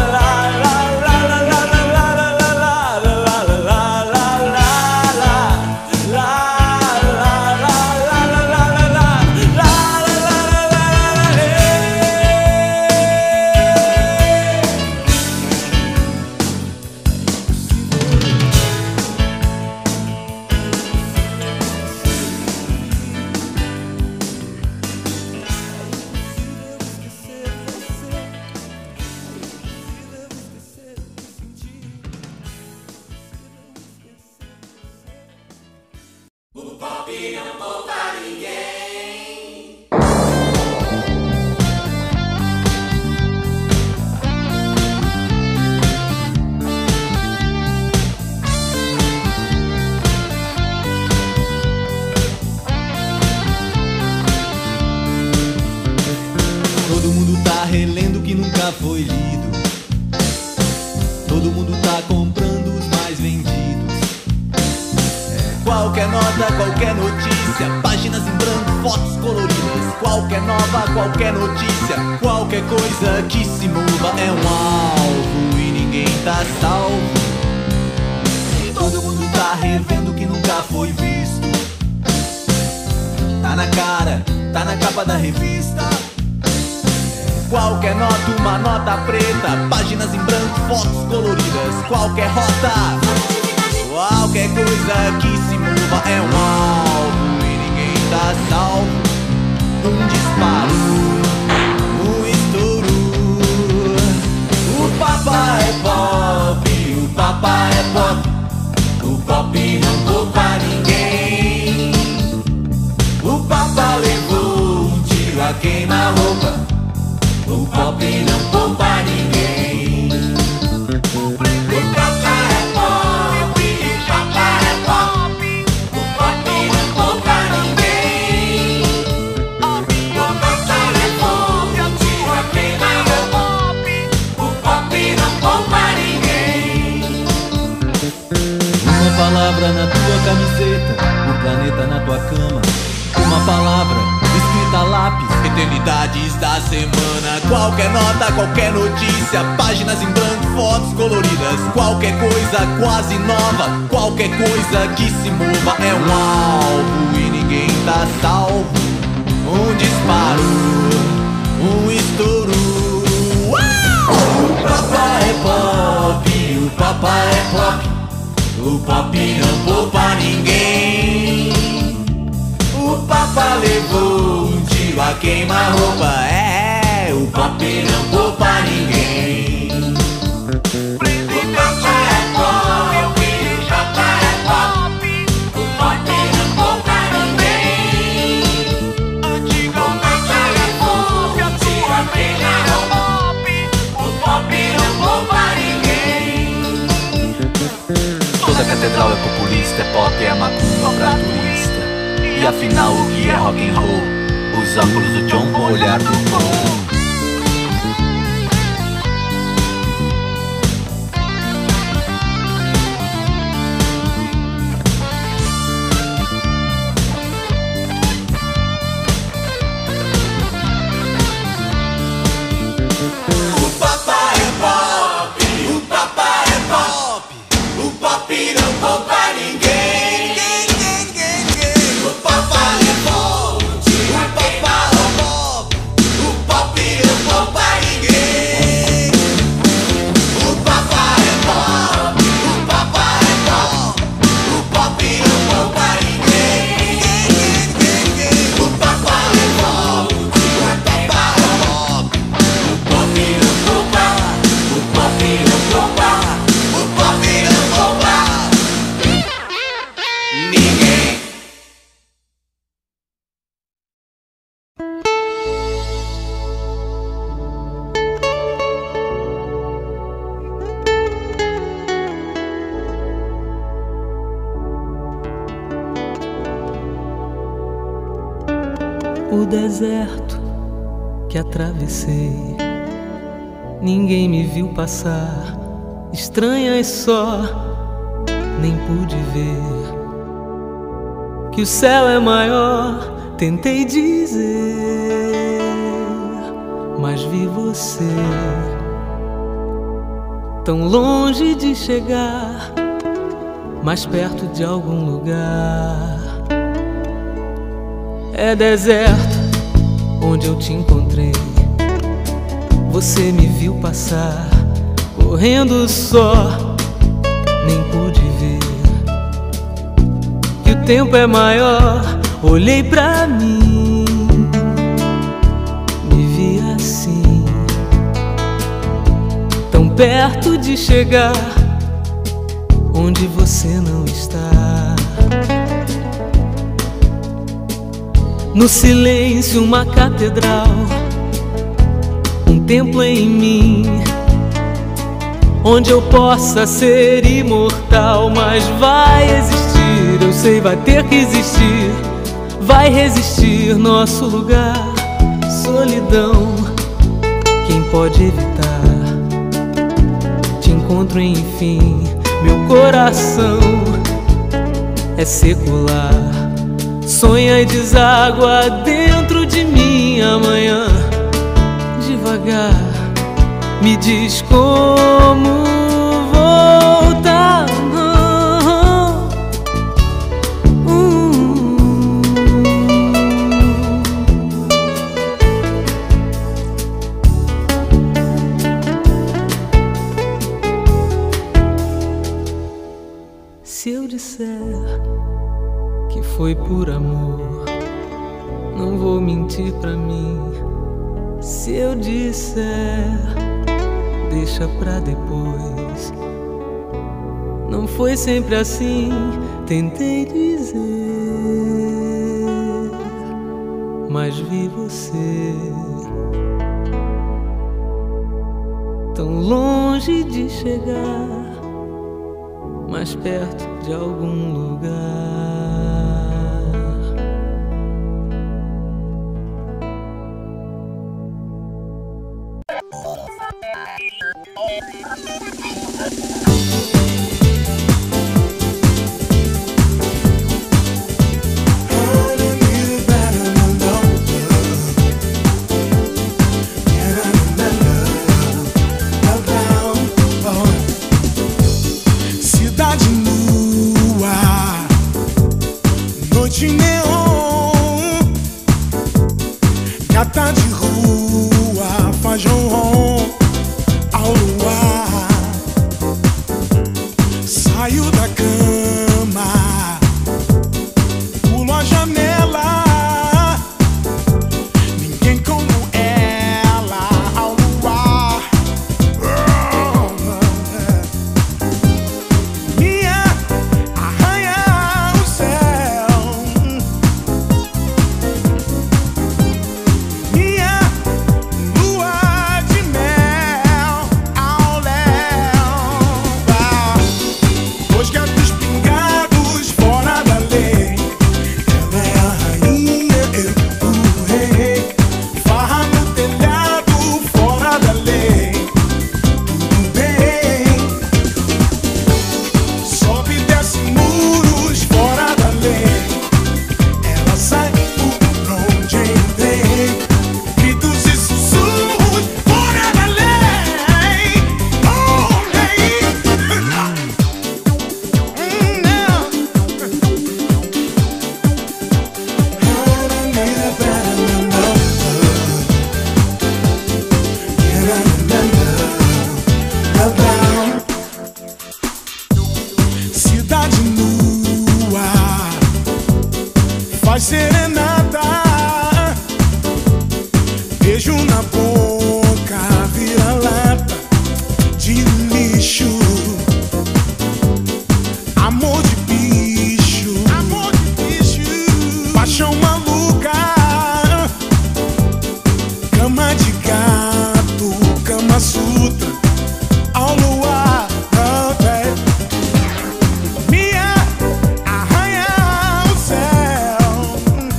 Todo mundo tá relendo o que nunca foi lido. Todo mundo tá comprando os mais vendidos. É, qualquer nota, qualquer notícia, páginas em branco, fotos coloridas. Qualquer nova, qualquer notícia, qualquer coisa que se mova é um alvo e ninguém tá salvo. E todo mundo tá revendo o que nunca foi visto. Tá na cara, tá na capa da revista. Qualquer nota, uma nota preta, páginas em branco, fotos coloridas. Qualquer rota, qualquer coisa que se mova é um alvo e ninguém tá salvo. Um disparo, um estouro, o papai pode palavra na tua camiseta, o planeta na tua cama. Uma palavra escrita a lápis, eternidades da semana. Qualquer nota, qualquer notícia, páginas em branco, fotos coloridas. Qualquer coisa quase nova, qualquer coisa que se mova é um alvo e ninguém tá salvo. Um disparo, um estouro. Uau! O papai é pop, o papai é pop. O pop não poupa ninguém. O papa levou um tiro a queima-roupa. É, o pop não poupa ninguém. O papa é pop, o filho Jota é pop. O pop não poupa ninguém. O papa levou um tiro a queima-roupa. O pop não poupa ninguém. Toda catedral é populista, é pop, é macumba pra turista. E afinal o que é rock and roll? Os óculos do John com o olhar do Tom. O papai é pop, o papai é pop. O pop não poupa ninguém. O deserto que atravessei, ninguém me viu passar, estranhas só, nem pude ver que o céu é maior. Tentei dizer, mas vi você tão longe de chegar, mais perto de algum lugar. É deserto onde eu te encontrei. Você me viu passar, correndo só, nem pude ver que o tempo é maior. Olhei pra mim, me vi assim, tão perto de chegar onde você não está. No silêncio uma catedral, um templo em mim, onde eu possa ser imortal. Mas vai existir, eu sei, vai ter que existir, vai resistir nosso lugar. Solidão, quem pode evitar? Te encontro enfim, meu coração é secular. Sonha e deságua dentro de mim amanhã. Devagar, me diz como voltar. Hum. Se eu disser que foi por amor, não vou mentir pra mim. Se eu disser, deixa pra depois. Não foi sempre assim, tentei dizer, mas vi você tão longe de chegar, mais perto de algum lugar. Saio da cama, pulo a janela, ninguém como ela ao luar. Minha arranha o céu, minha lua de mel ao léu. Dois gatos pingados fora da lei. Ela é a rainha, eu o rei. Farra no telhado fora da lei. Tudo bem. Sobe e desce muros fora da lei. Ela sai por onde entrei. Gritos e sussurros fora da lei. Oh, lei. Cidade nua faz serenata, beijo na boca, vira-lata de lixo, amor de bicho, amor de bicho, paixão maluca, cama de gato, cama sutra, ao luar, café. Minha arranha o céu,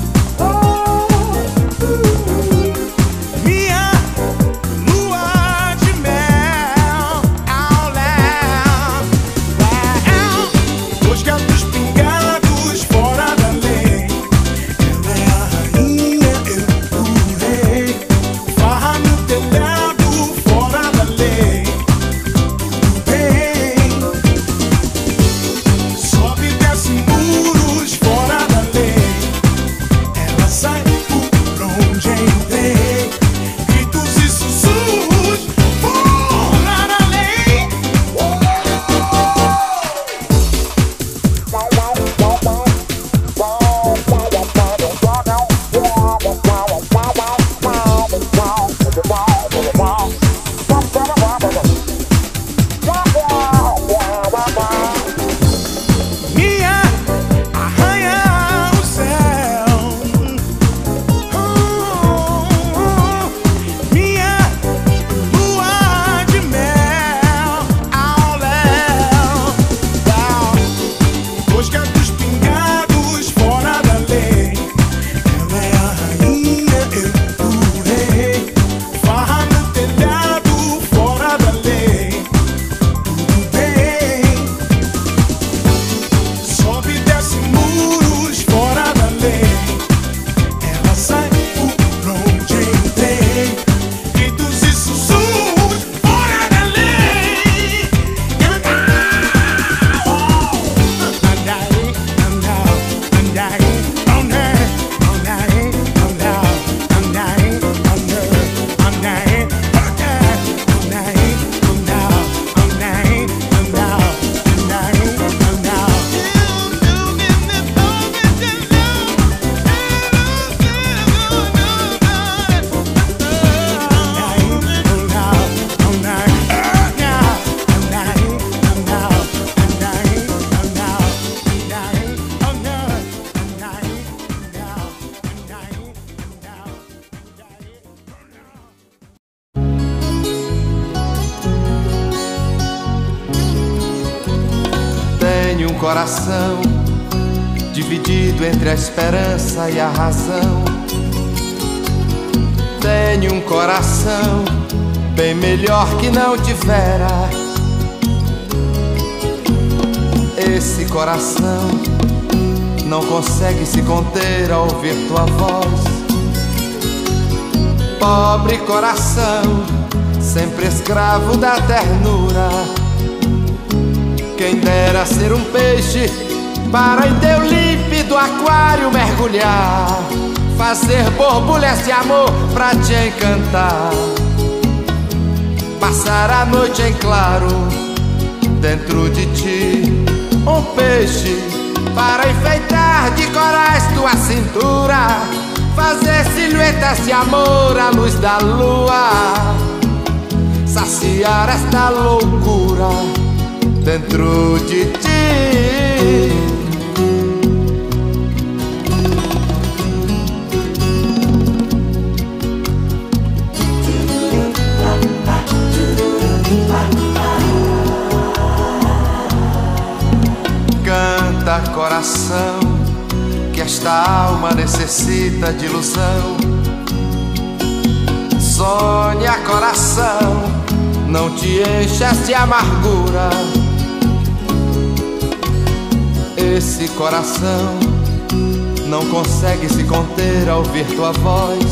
minha lua de mel ao léu. Dois gatos pingados fora da lei. Ela é a rainha, eu o rei. Farra no telhado fora da lei. Tudo bem. Sobe e desce muros fora da lei. Ela sai por onde entrei. Gritos e sussurros fora da lei. Minha arranha o céu, minha lua de mel ao léu. Dois gatos pingados fora da lei. Ela é a rainha, eu o rei. Farra no telhado fora da lei. Tudo bem. Sobe e desce muros fora da lei. Ela sai por onde entrei. Gritos e sussurros fora da lei. Tenho um coração dividido entre a esperança e a razão. Tenho um coração bem melhor que não tivera. Esse coração não consegue se conter ao ouvir tua voz. Pobre coração, sempre escravo da ternura. Quem dera ser um peixe para em teu límpido aquário mergulhar, fazer borbulhas de amor pra te encantar, passar a noite em claro dentro de ti. um peixe para enfeitar de corais tua cintura, fazer silhuetas de amor à luz da lua, saciar esta loucura dentro de ti. Canta, coração, que esta alma necessita de ilusão. Sonha, coração, não te enchas de amargura. Esse coração não consegue se conter ao ouvir tua voz.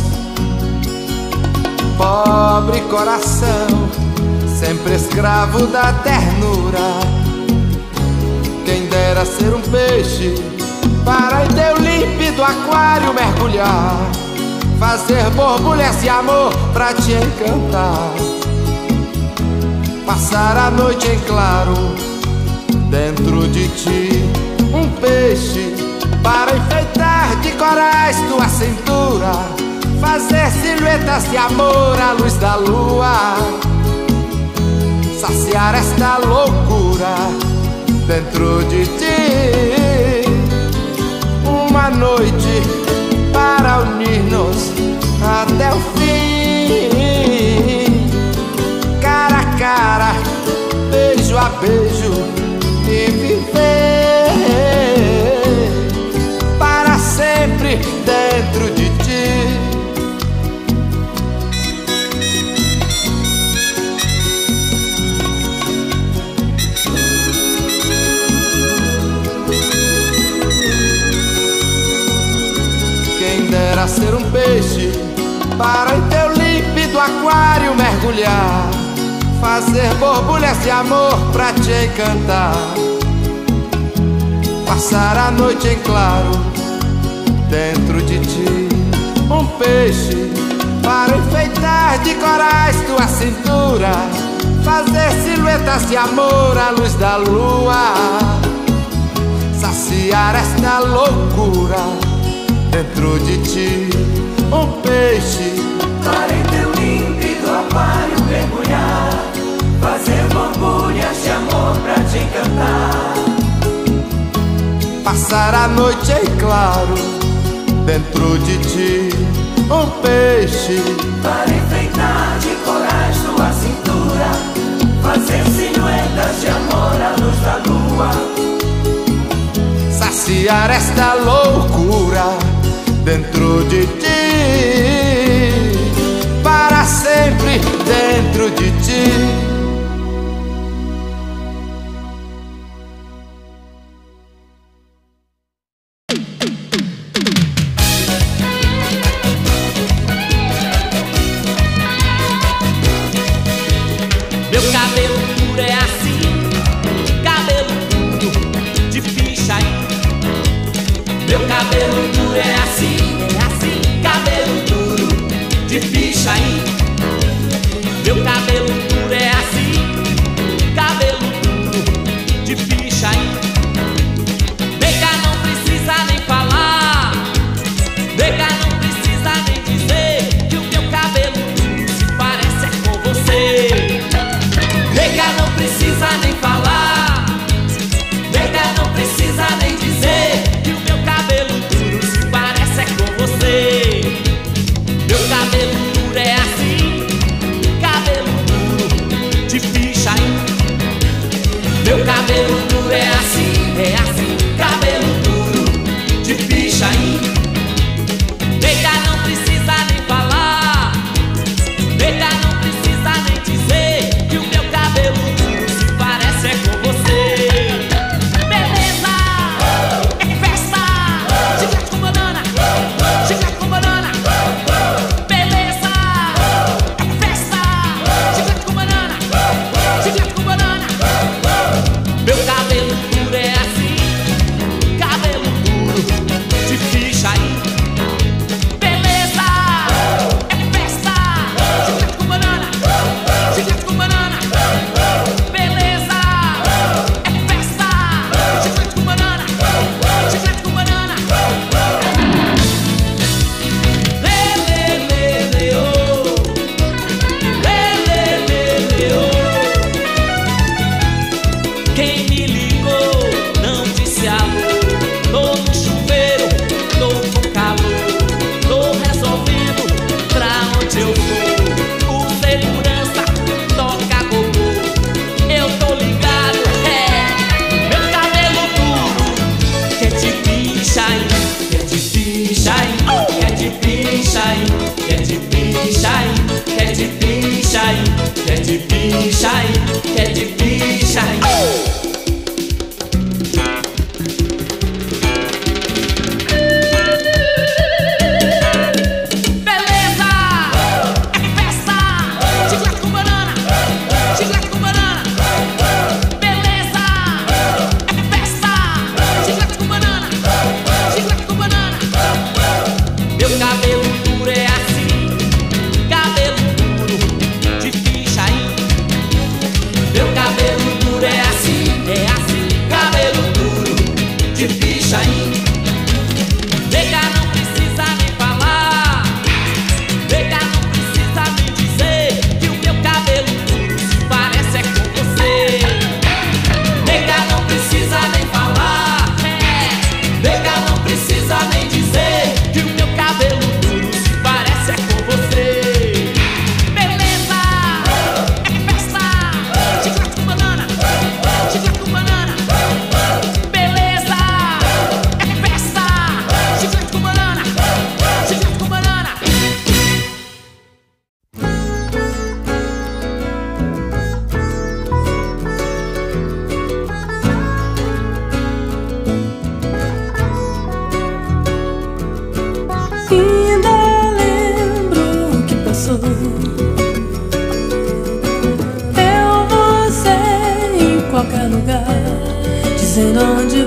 Pobre coração, sempre escravo da ternura. Quem dera ser um peixe para em teu límpido aquário mergulhar, fazer borbulhas de amor pra te encantar, passar a noite em claro dentro de ti. Um peixe para enfeitar de corais tua cintura, fazer silhuetas de amor à luz da lua, saciar esta loucura dentro de ti. Uma noite para unir-nos até o fim, cara a cara, beijo a beijo, e viver para sempre dentro de ti. Dera ser um peixe para em teu límpido aquário mergulhar, fazer borbulhas de amor pra te encantar, passar a noite em claro dentro de ti. Um peixe para enfeitar de corais tua cintura, fazer silhuetas de amor à luz da lua, saciar esta loucura dentro de ti. Um peixe para em teu límpido aquário mergulhar, fazer borbulhas de amor pra te encantar, passar a noite em claro dentro de ti. Um peixe para enfeitar de corais tua cintura, fazer silhuetas de amor à luz da lua, saciar esta loucura dentro de ti, para sempre dentro de ti. Meu cabelo puro é assim, cabelo puro de ficha aí. Meu cabelo duro é assim, é assim,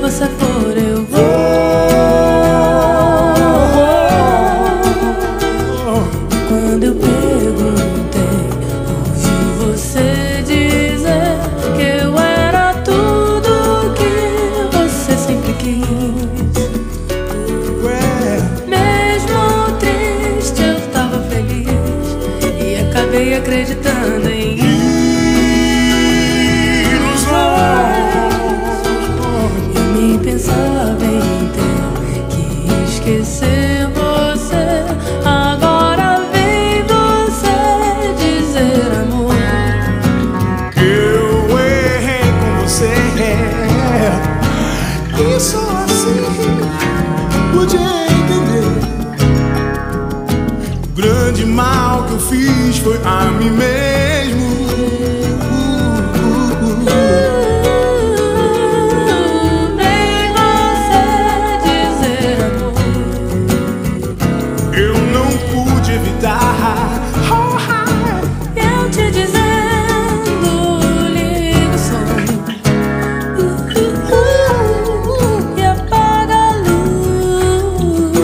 você for eu vou. Quando eu perguntei, ouvi você dizer que eu era tudo que você sempre quis. Mesmo triste eu tava feliz e acabei acreditando em pensava em ter que esquecer você. Agora vem você dizer, amor, que eu errei com você. E só assim pude entender. O grande mal que eu fiz foi a mim mesmo. Eu te dizendo, liga o som uh, uh, uh, e apaga a luz.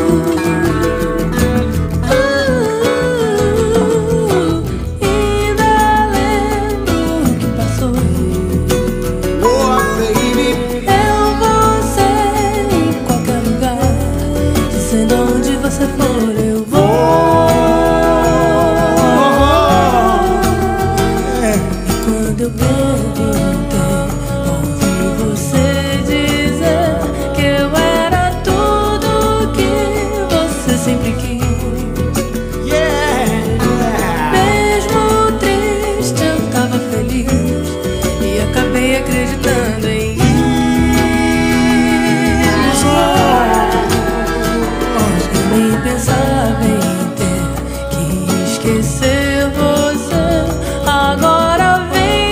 uh, Ainda lembro que passou. Oh, baby. Eu vou ser em qualquer lugar, dizendo onde você for eu vou. Eu perguntei, ouvi você dizer que eu era tudo que você sempre quis. Yeah. Mesmo triste eu tava feliz e acabei acreditando em eu nem pensava em ter que esquecer você. Agora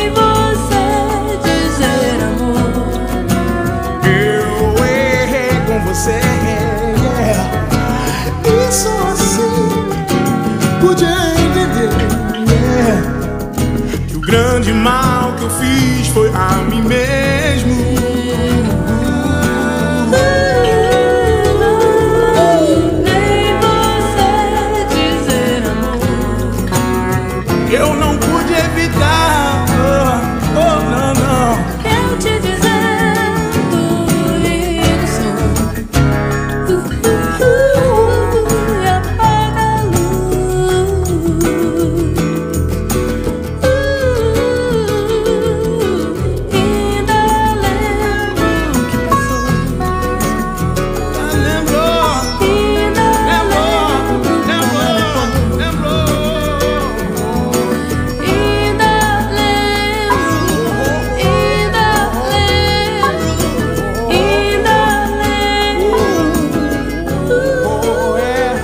você, yeah. E só assim pude entender, yeah, que o grande mal que eu fiz foi a mim mesmo. Nem você dizer, amor, eu não pude evitar. Oh, oh, não, não. Eu te dizendo, liga o som e apaga a luz. Ainda lembro que passou. Lembrou, Ainda lembrou, lembrou, lembrou. Ainda lembro, ainda lembro, ainda lembro. Oh, é.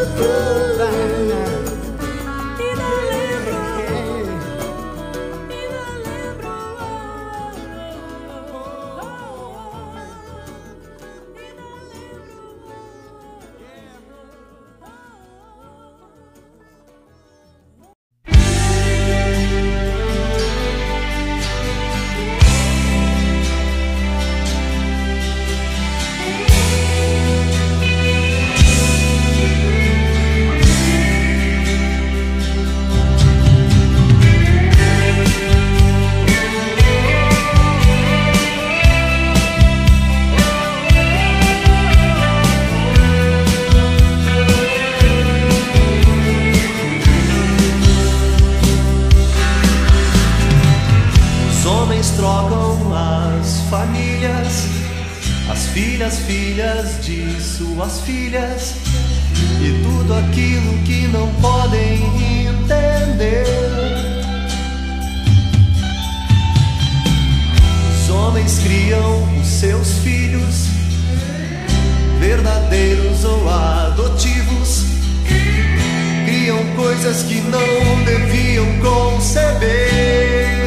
Trocam as famílias, as filhas, filhas de suas filhas, e tudo aquilo que não podem entender. Os homens criam os seus filhos, verdadeiros ou adotivos, criam coisas que não deviam conceber.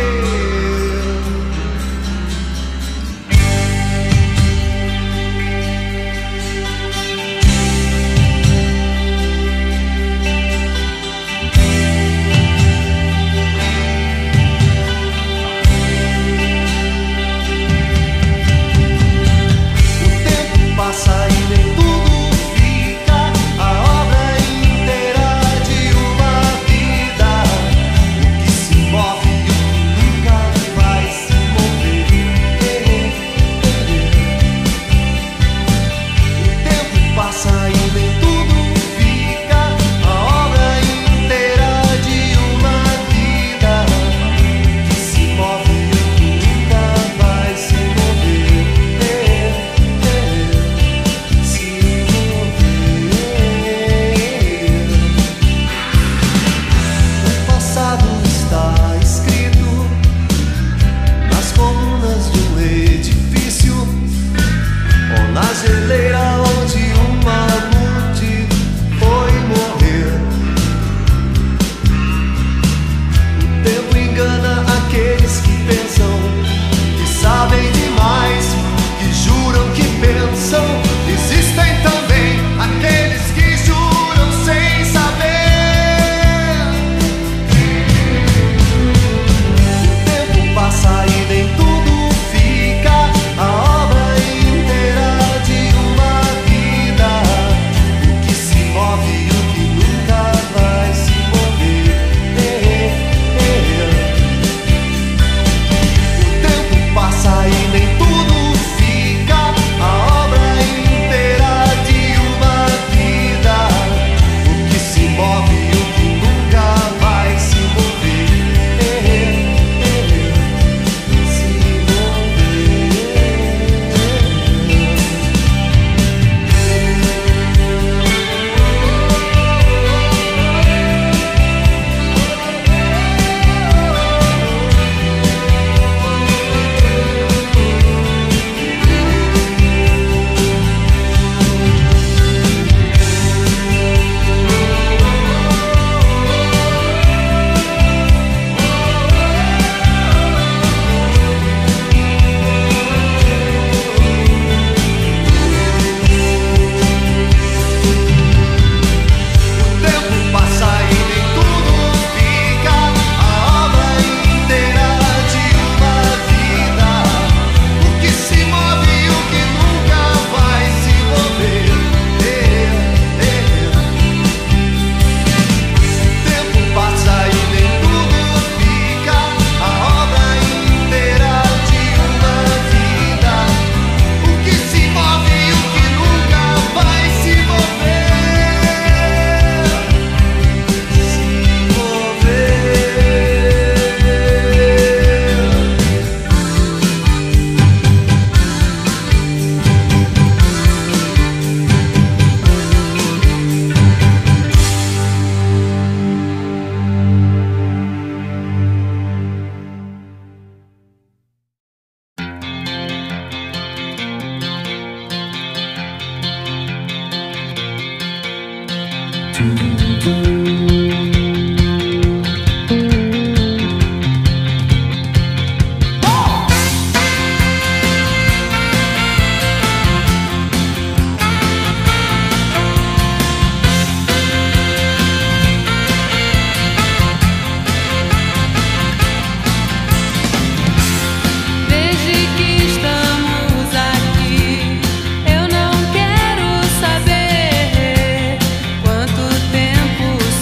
Tempo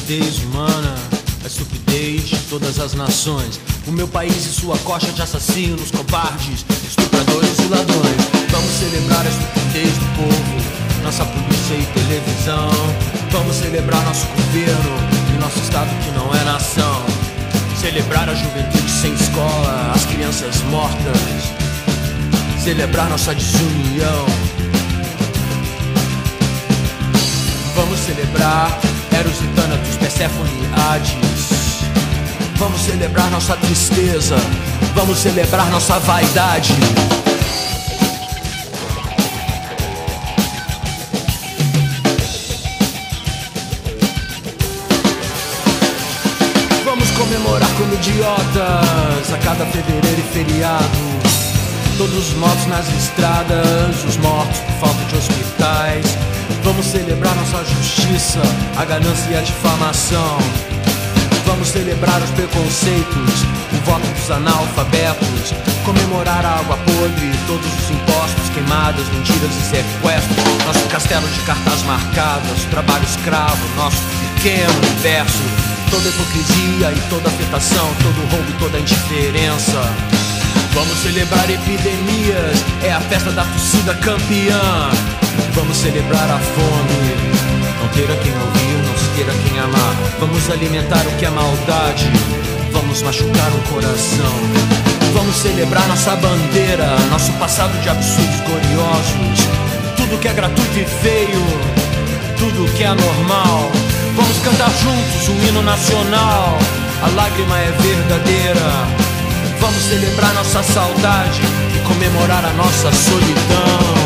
estupidez humana, a estupidez de todas as nações. O meu país e sua coxa de assassinos, covardes, estupradores e ladrões. Vamos celebrar a estupidez do povo, nossa polícia e televisão. Vamos celebrar nosso governo e nosso estado que não é nação. Celebrar a juventude sem escola, as crianças mortas. Celebrar nossa desunião. Vamos celebrar Eros e Thanatos, Perséfone e Hades. Vamos celebrar nossa tristeza. Vamos celebrar nossa vaidade. Vamos comemorar como idiotas a cada fevereiro e feriado. Todos os mortos nas estradas, os mortos por falta de hospitais. Vamos celebrar nossa justiça, a ganância e a difamação. Vamos celebrar os preconceitos, o voto dos analfabetos. Comemorar a água podre, todos os impostos, queimadas, mentiras e sequestros. Nosso castelo de cartas marcadas, o trabalho escravo, nosso pequeno universo. Toda hipocrisia e toda afetação, todo roubo e toda indiferença. Vamos celebrar epidemias, é a festa da torcida campeã. Vamos celebrar a fome, não ter a quem ouvir, não se ter a quem amar. Vamos alimentar o que é maldade, vamos machucar o coração. Vamos celebrar nossa bandeira, nosso passado de absurdos gloriosos. Tudo que é gratuito e feio, tudo que é anormal. Vamos cantar juntos um hino nacional, a lágrima é verdadeira. Vamos celebrar nossa saudade e comemorar a nossa solidão.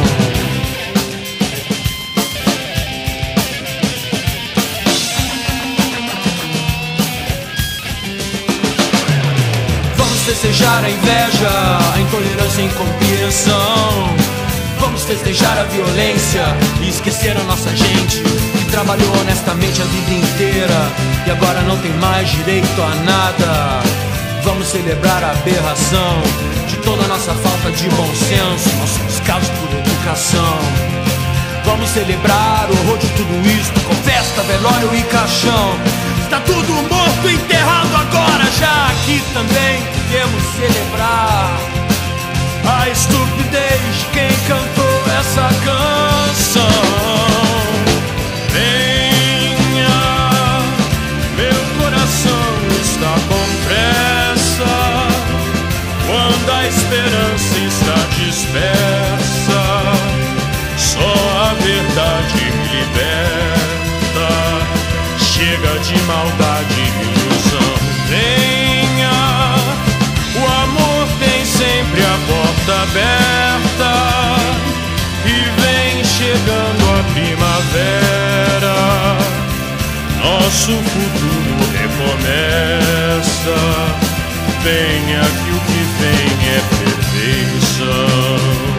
Vamos festejar a inveja, a intolerância e a incompreensão. Vamos festejar a violência e esquecer a nossa gente que trabalhou honestamente a vida inteira e agora não tem mais direito a nada. Vamos celebrar a aberração de toda a nossa falta de bom senso, nosso descaso por educação. Vamos celebrar o horror de tudo isto, com festa, velório e caixão. Está tudo morto, enterrado agora, já aqui também podemos celebrar a estupidez de quem cantou essa canção. Venha, meu coração está com pressa, quando a esperança está dispersa, só a verdade me liberta. Chega de maldade e ilusão. Venha, o amor tem sempre a porta aberta, e vem chegando a primavera. Nosso futuro recomeça. Venha que o que vem é perfeição.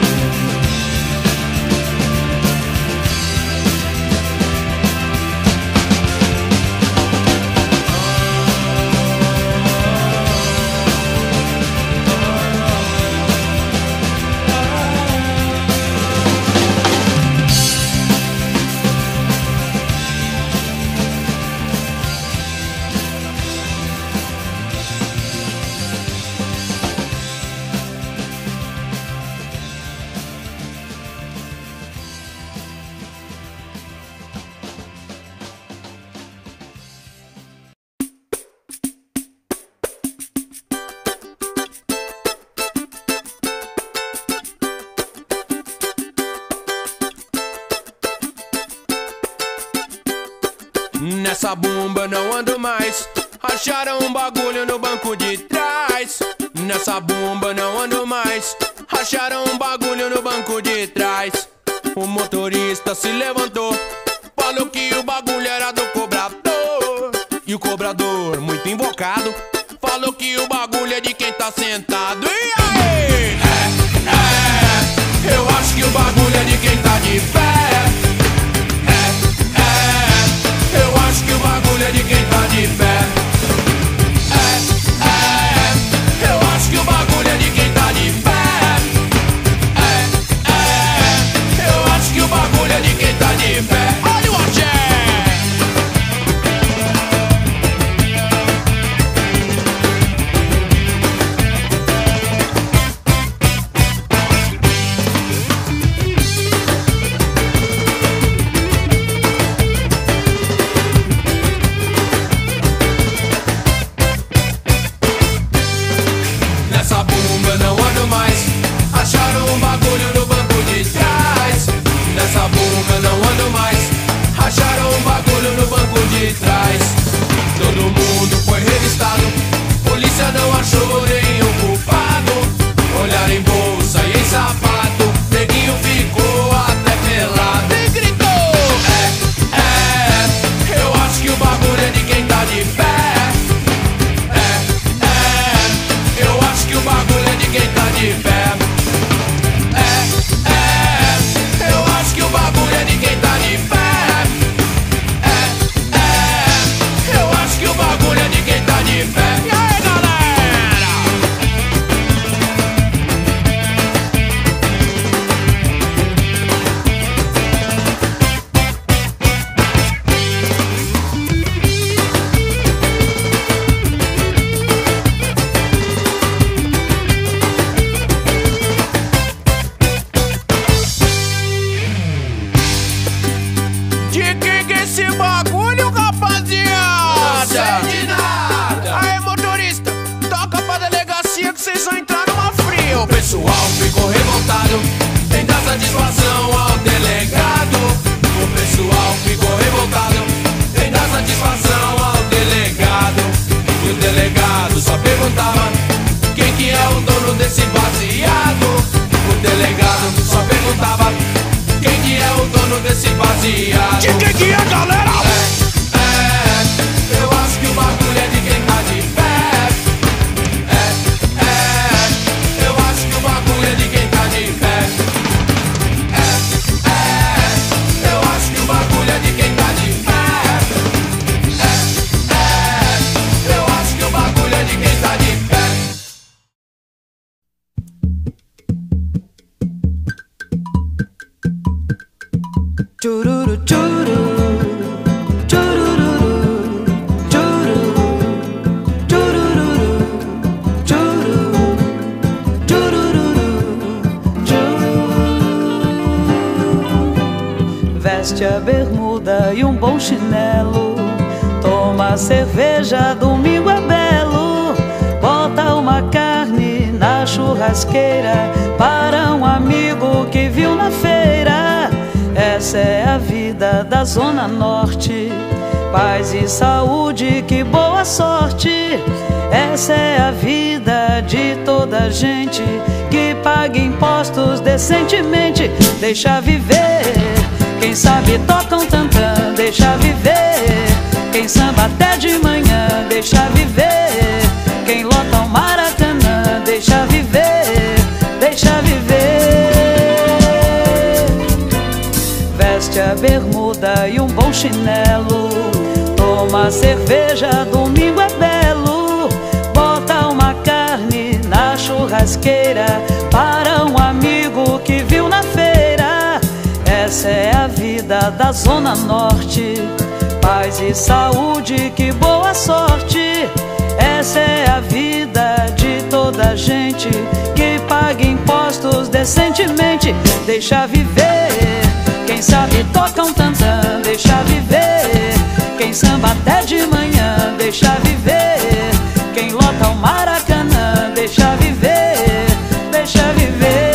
Nessa bomba não ando mais, racharam um bagulho no banco de trás. Nessa bomba não ando mais, racharam um bagulho no banco de trás. O motorista se levantou, falou que o bagulho era do cobrador. E o cobrador, muito invocado, falou que o bagulho é de quem tá sentado. E aí? É, é, eu acho que o bagulho é de quem tá de pé. Acho que o bagulho é de quem tá de pé. É, é, eu acho que o bagulho é de quem tá de pé. É, é, eu acho que o bagulho é de quem tá de pé. Olha o axé! Chururu, churu, chururu, churu, chururu, churu, chururu, churu. Veste a bermuda e um bom chinelo, toma cerveja, domingo é belo. Bota uma carne na churrasqueira para um amigo que viu na feira. Essa é a vida da Zona Norte, paz e saúde, que boa sorte. Essa é a vida de toda gente que paga impostos decentemente. Deixa viver, quem sabe toca um tantã. Deixa viver, quem samba até de manhã. Deixa viver, quem lota o Maracanã. Deixa viver, deixa viver. Veste a bermuda e um bom chinelo, toma cerveja, domingo é belo. Bota uma carne na churrasqueira para um amigo que viu na feira. Essa é a vida da Zona Norte, paz e saúde, que boa sorte. Essa é a vida de toda gente que paga impostos decentemente. Deixa viver, quem sabe toca um tantã. Deixa viver, quem samba até de manhã. Deixa viver, quem lota o Maracanã. Deixa viver, deixa viver.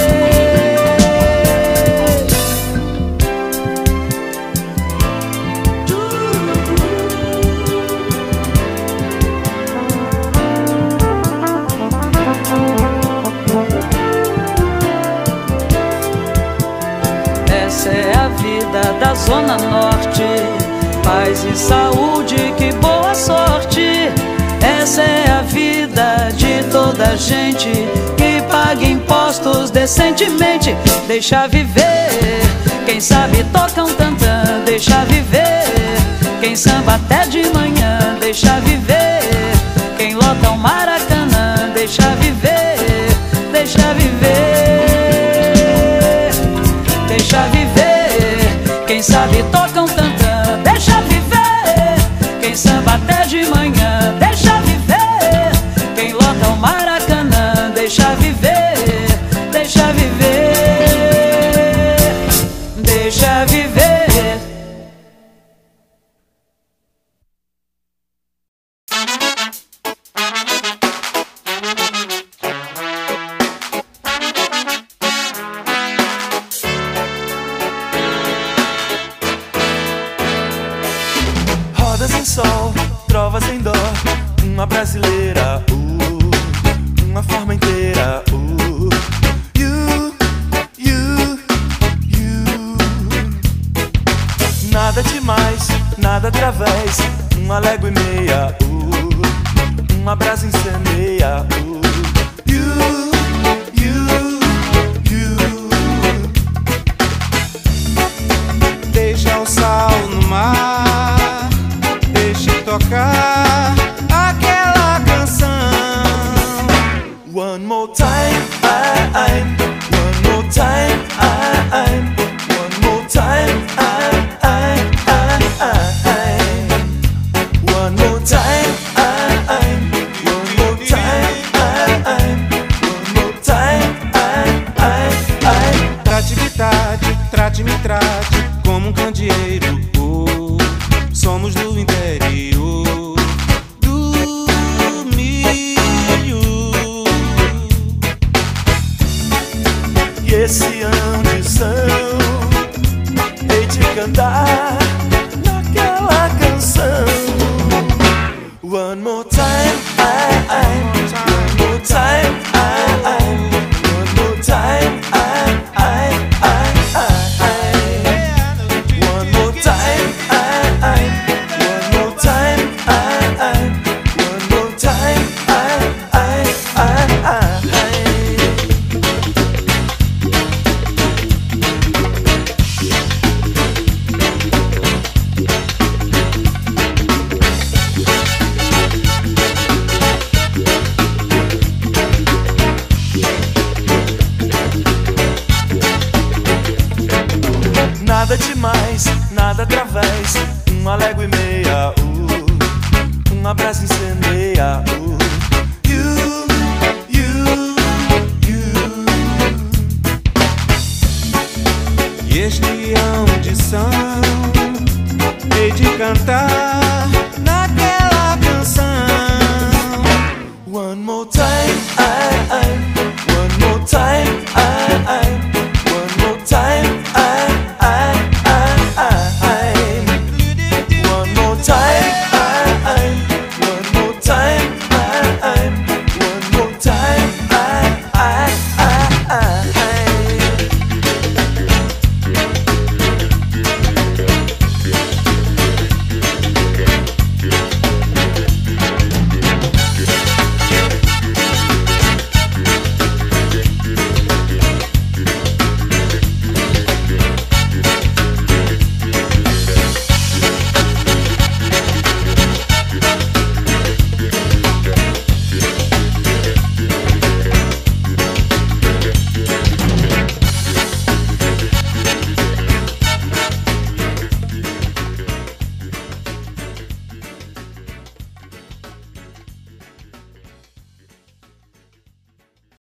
Essa é a vida da Zona Norte, paz e saúde, que boa sorte. Essa é a vida de toda gente que paga impostos decentemente. Deixa viver, quem sabe toca um tantã. Deixa viver, quem samba até de manhã. Deixa viver, quem lota o Maracanã. Deixa viver, deixa viver. Deixa viver, quem sabe toca um tantã. Deixa viver, quem samba até de manhã. Deixa viver, quem lota o Maracanã. Deixa viver, deixa viver, deixa viver. Rodas em sol, trovas em dó, uma brasileira, uh, uma forma inteira, uh, you, you, you. Nada demais, nada através, uma légua e meia, uh, uma brasa incendeia, uh, you, you, you. Deixa o sal no mar, deixe tocar aquela canção. One more time, I'm, one more time, I'm, one more time, I'm, I'm, I'm, one more time, I'm, one more time, I'm, one more time, I'm, I'm. Trate-me, trate, trate-me, trate como um candeeiro. Oh, somos do interior do milho. E esse ambição, hei de cantar naquela canção. One more time, I'm, one more time, I'm, one more time, I'm, I'm, I'm, one more time, I'm, one more time, I'm, one more time, I'm, I'm, I'm. nada através, uma légua e meia, uh, uma brasa incendeia, uh, you, you, you. E este é um de sangue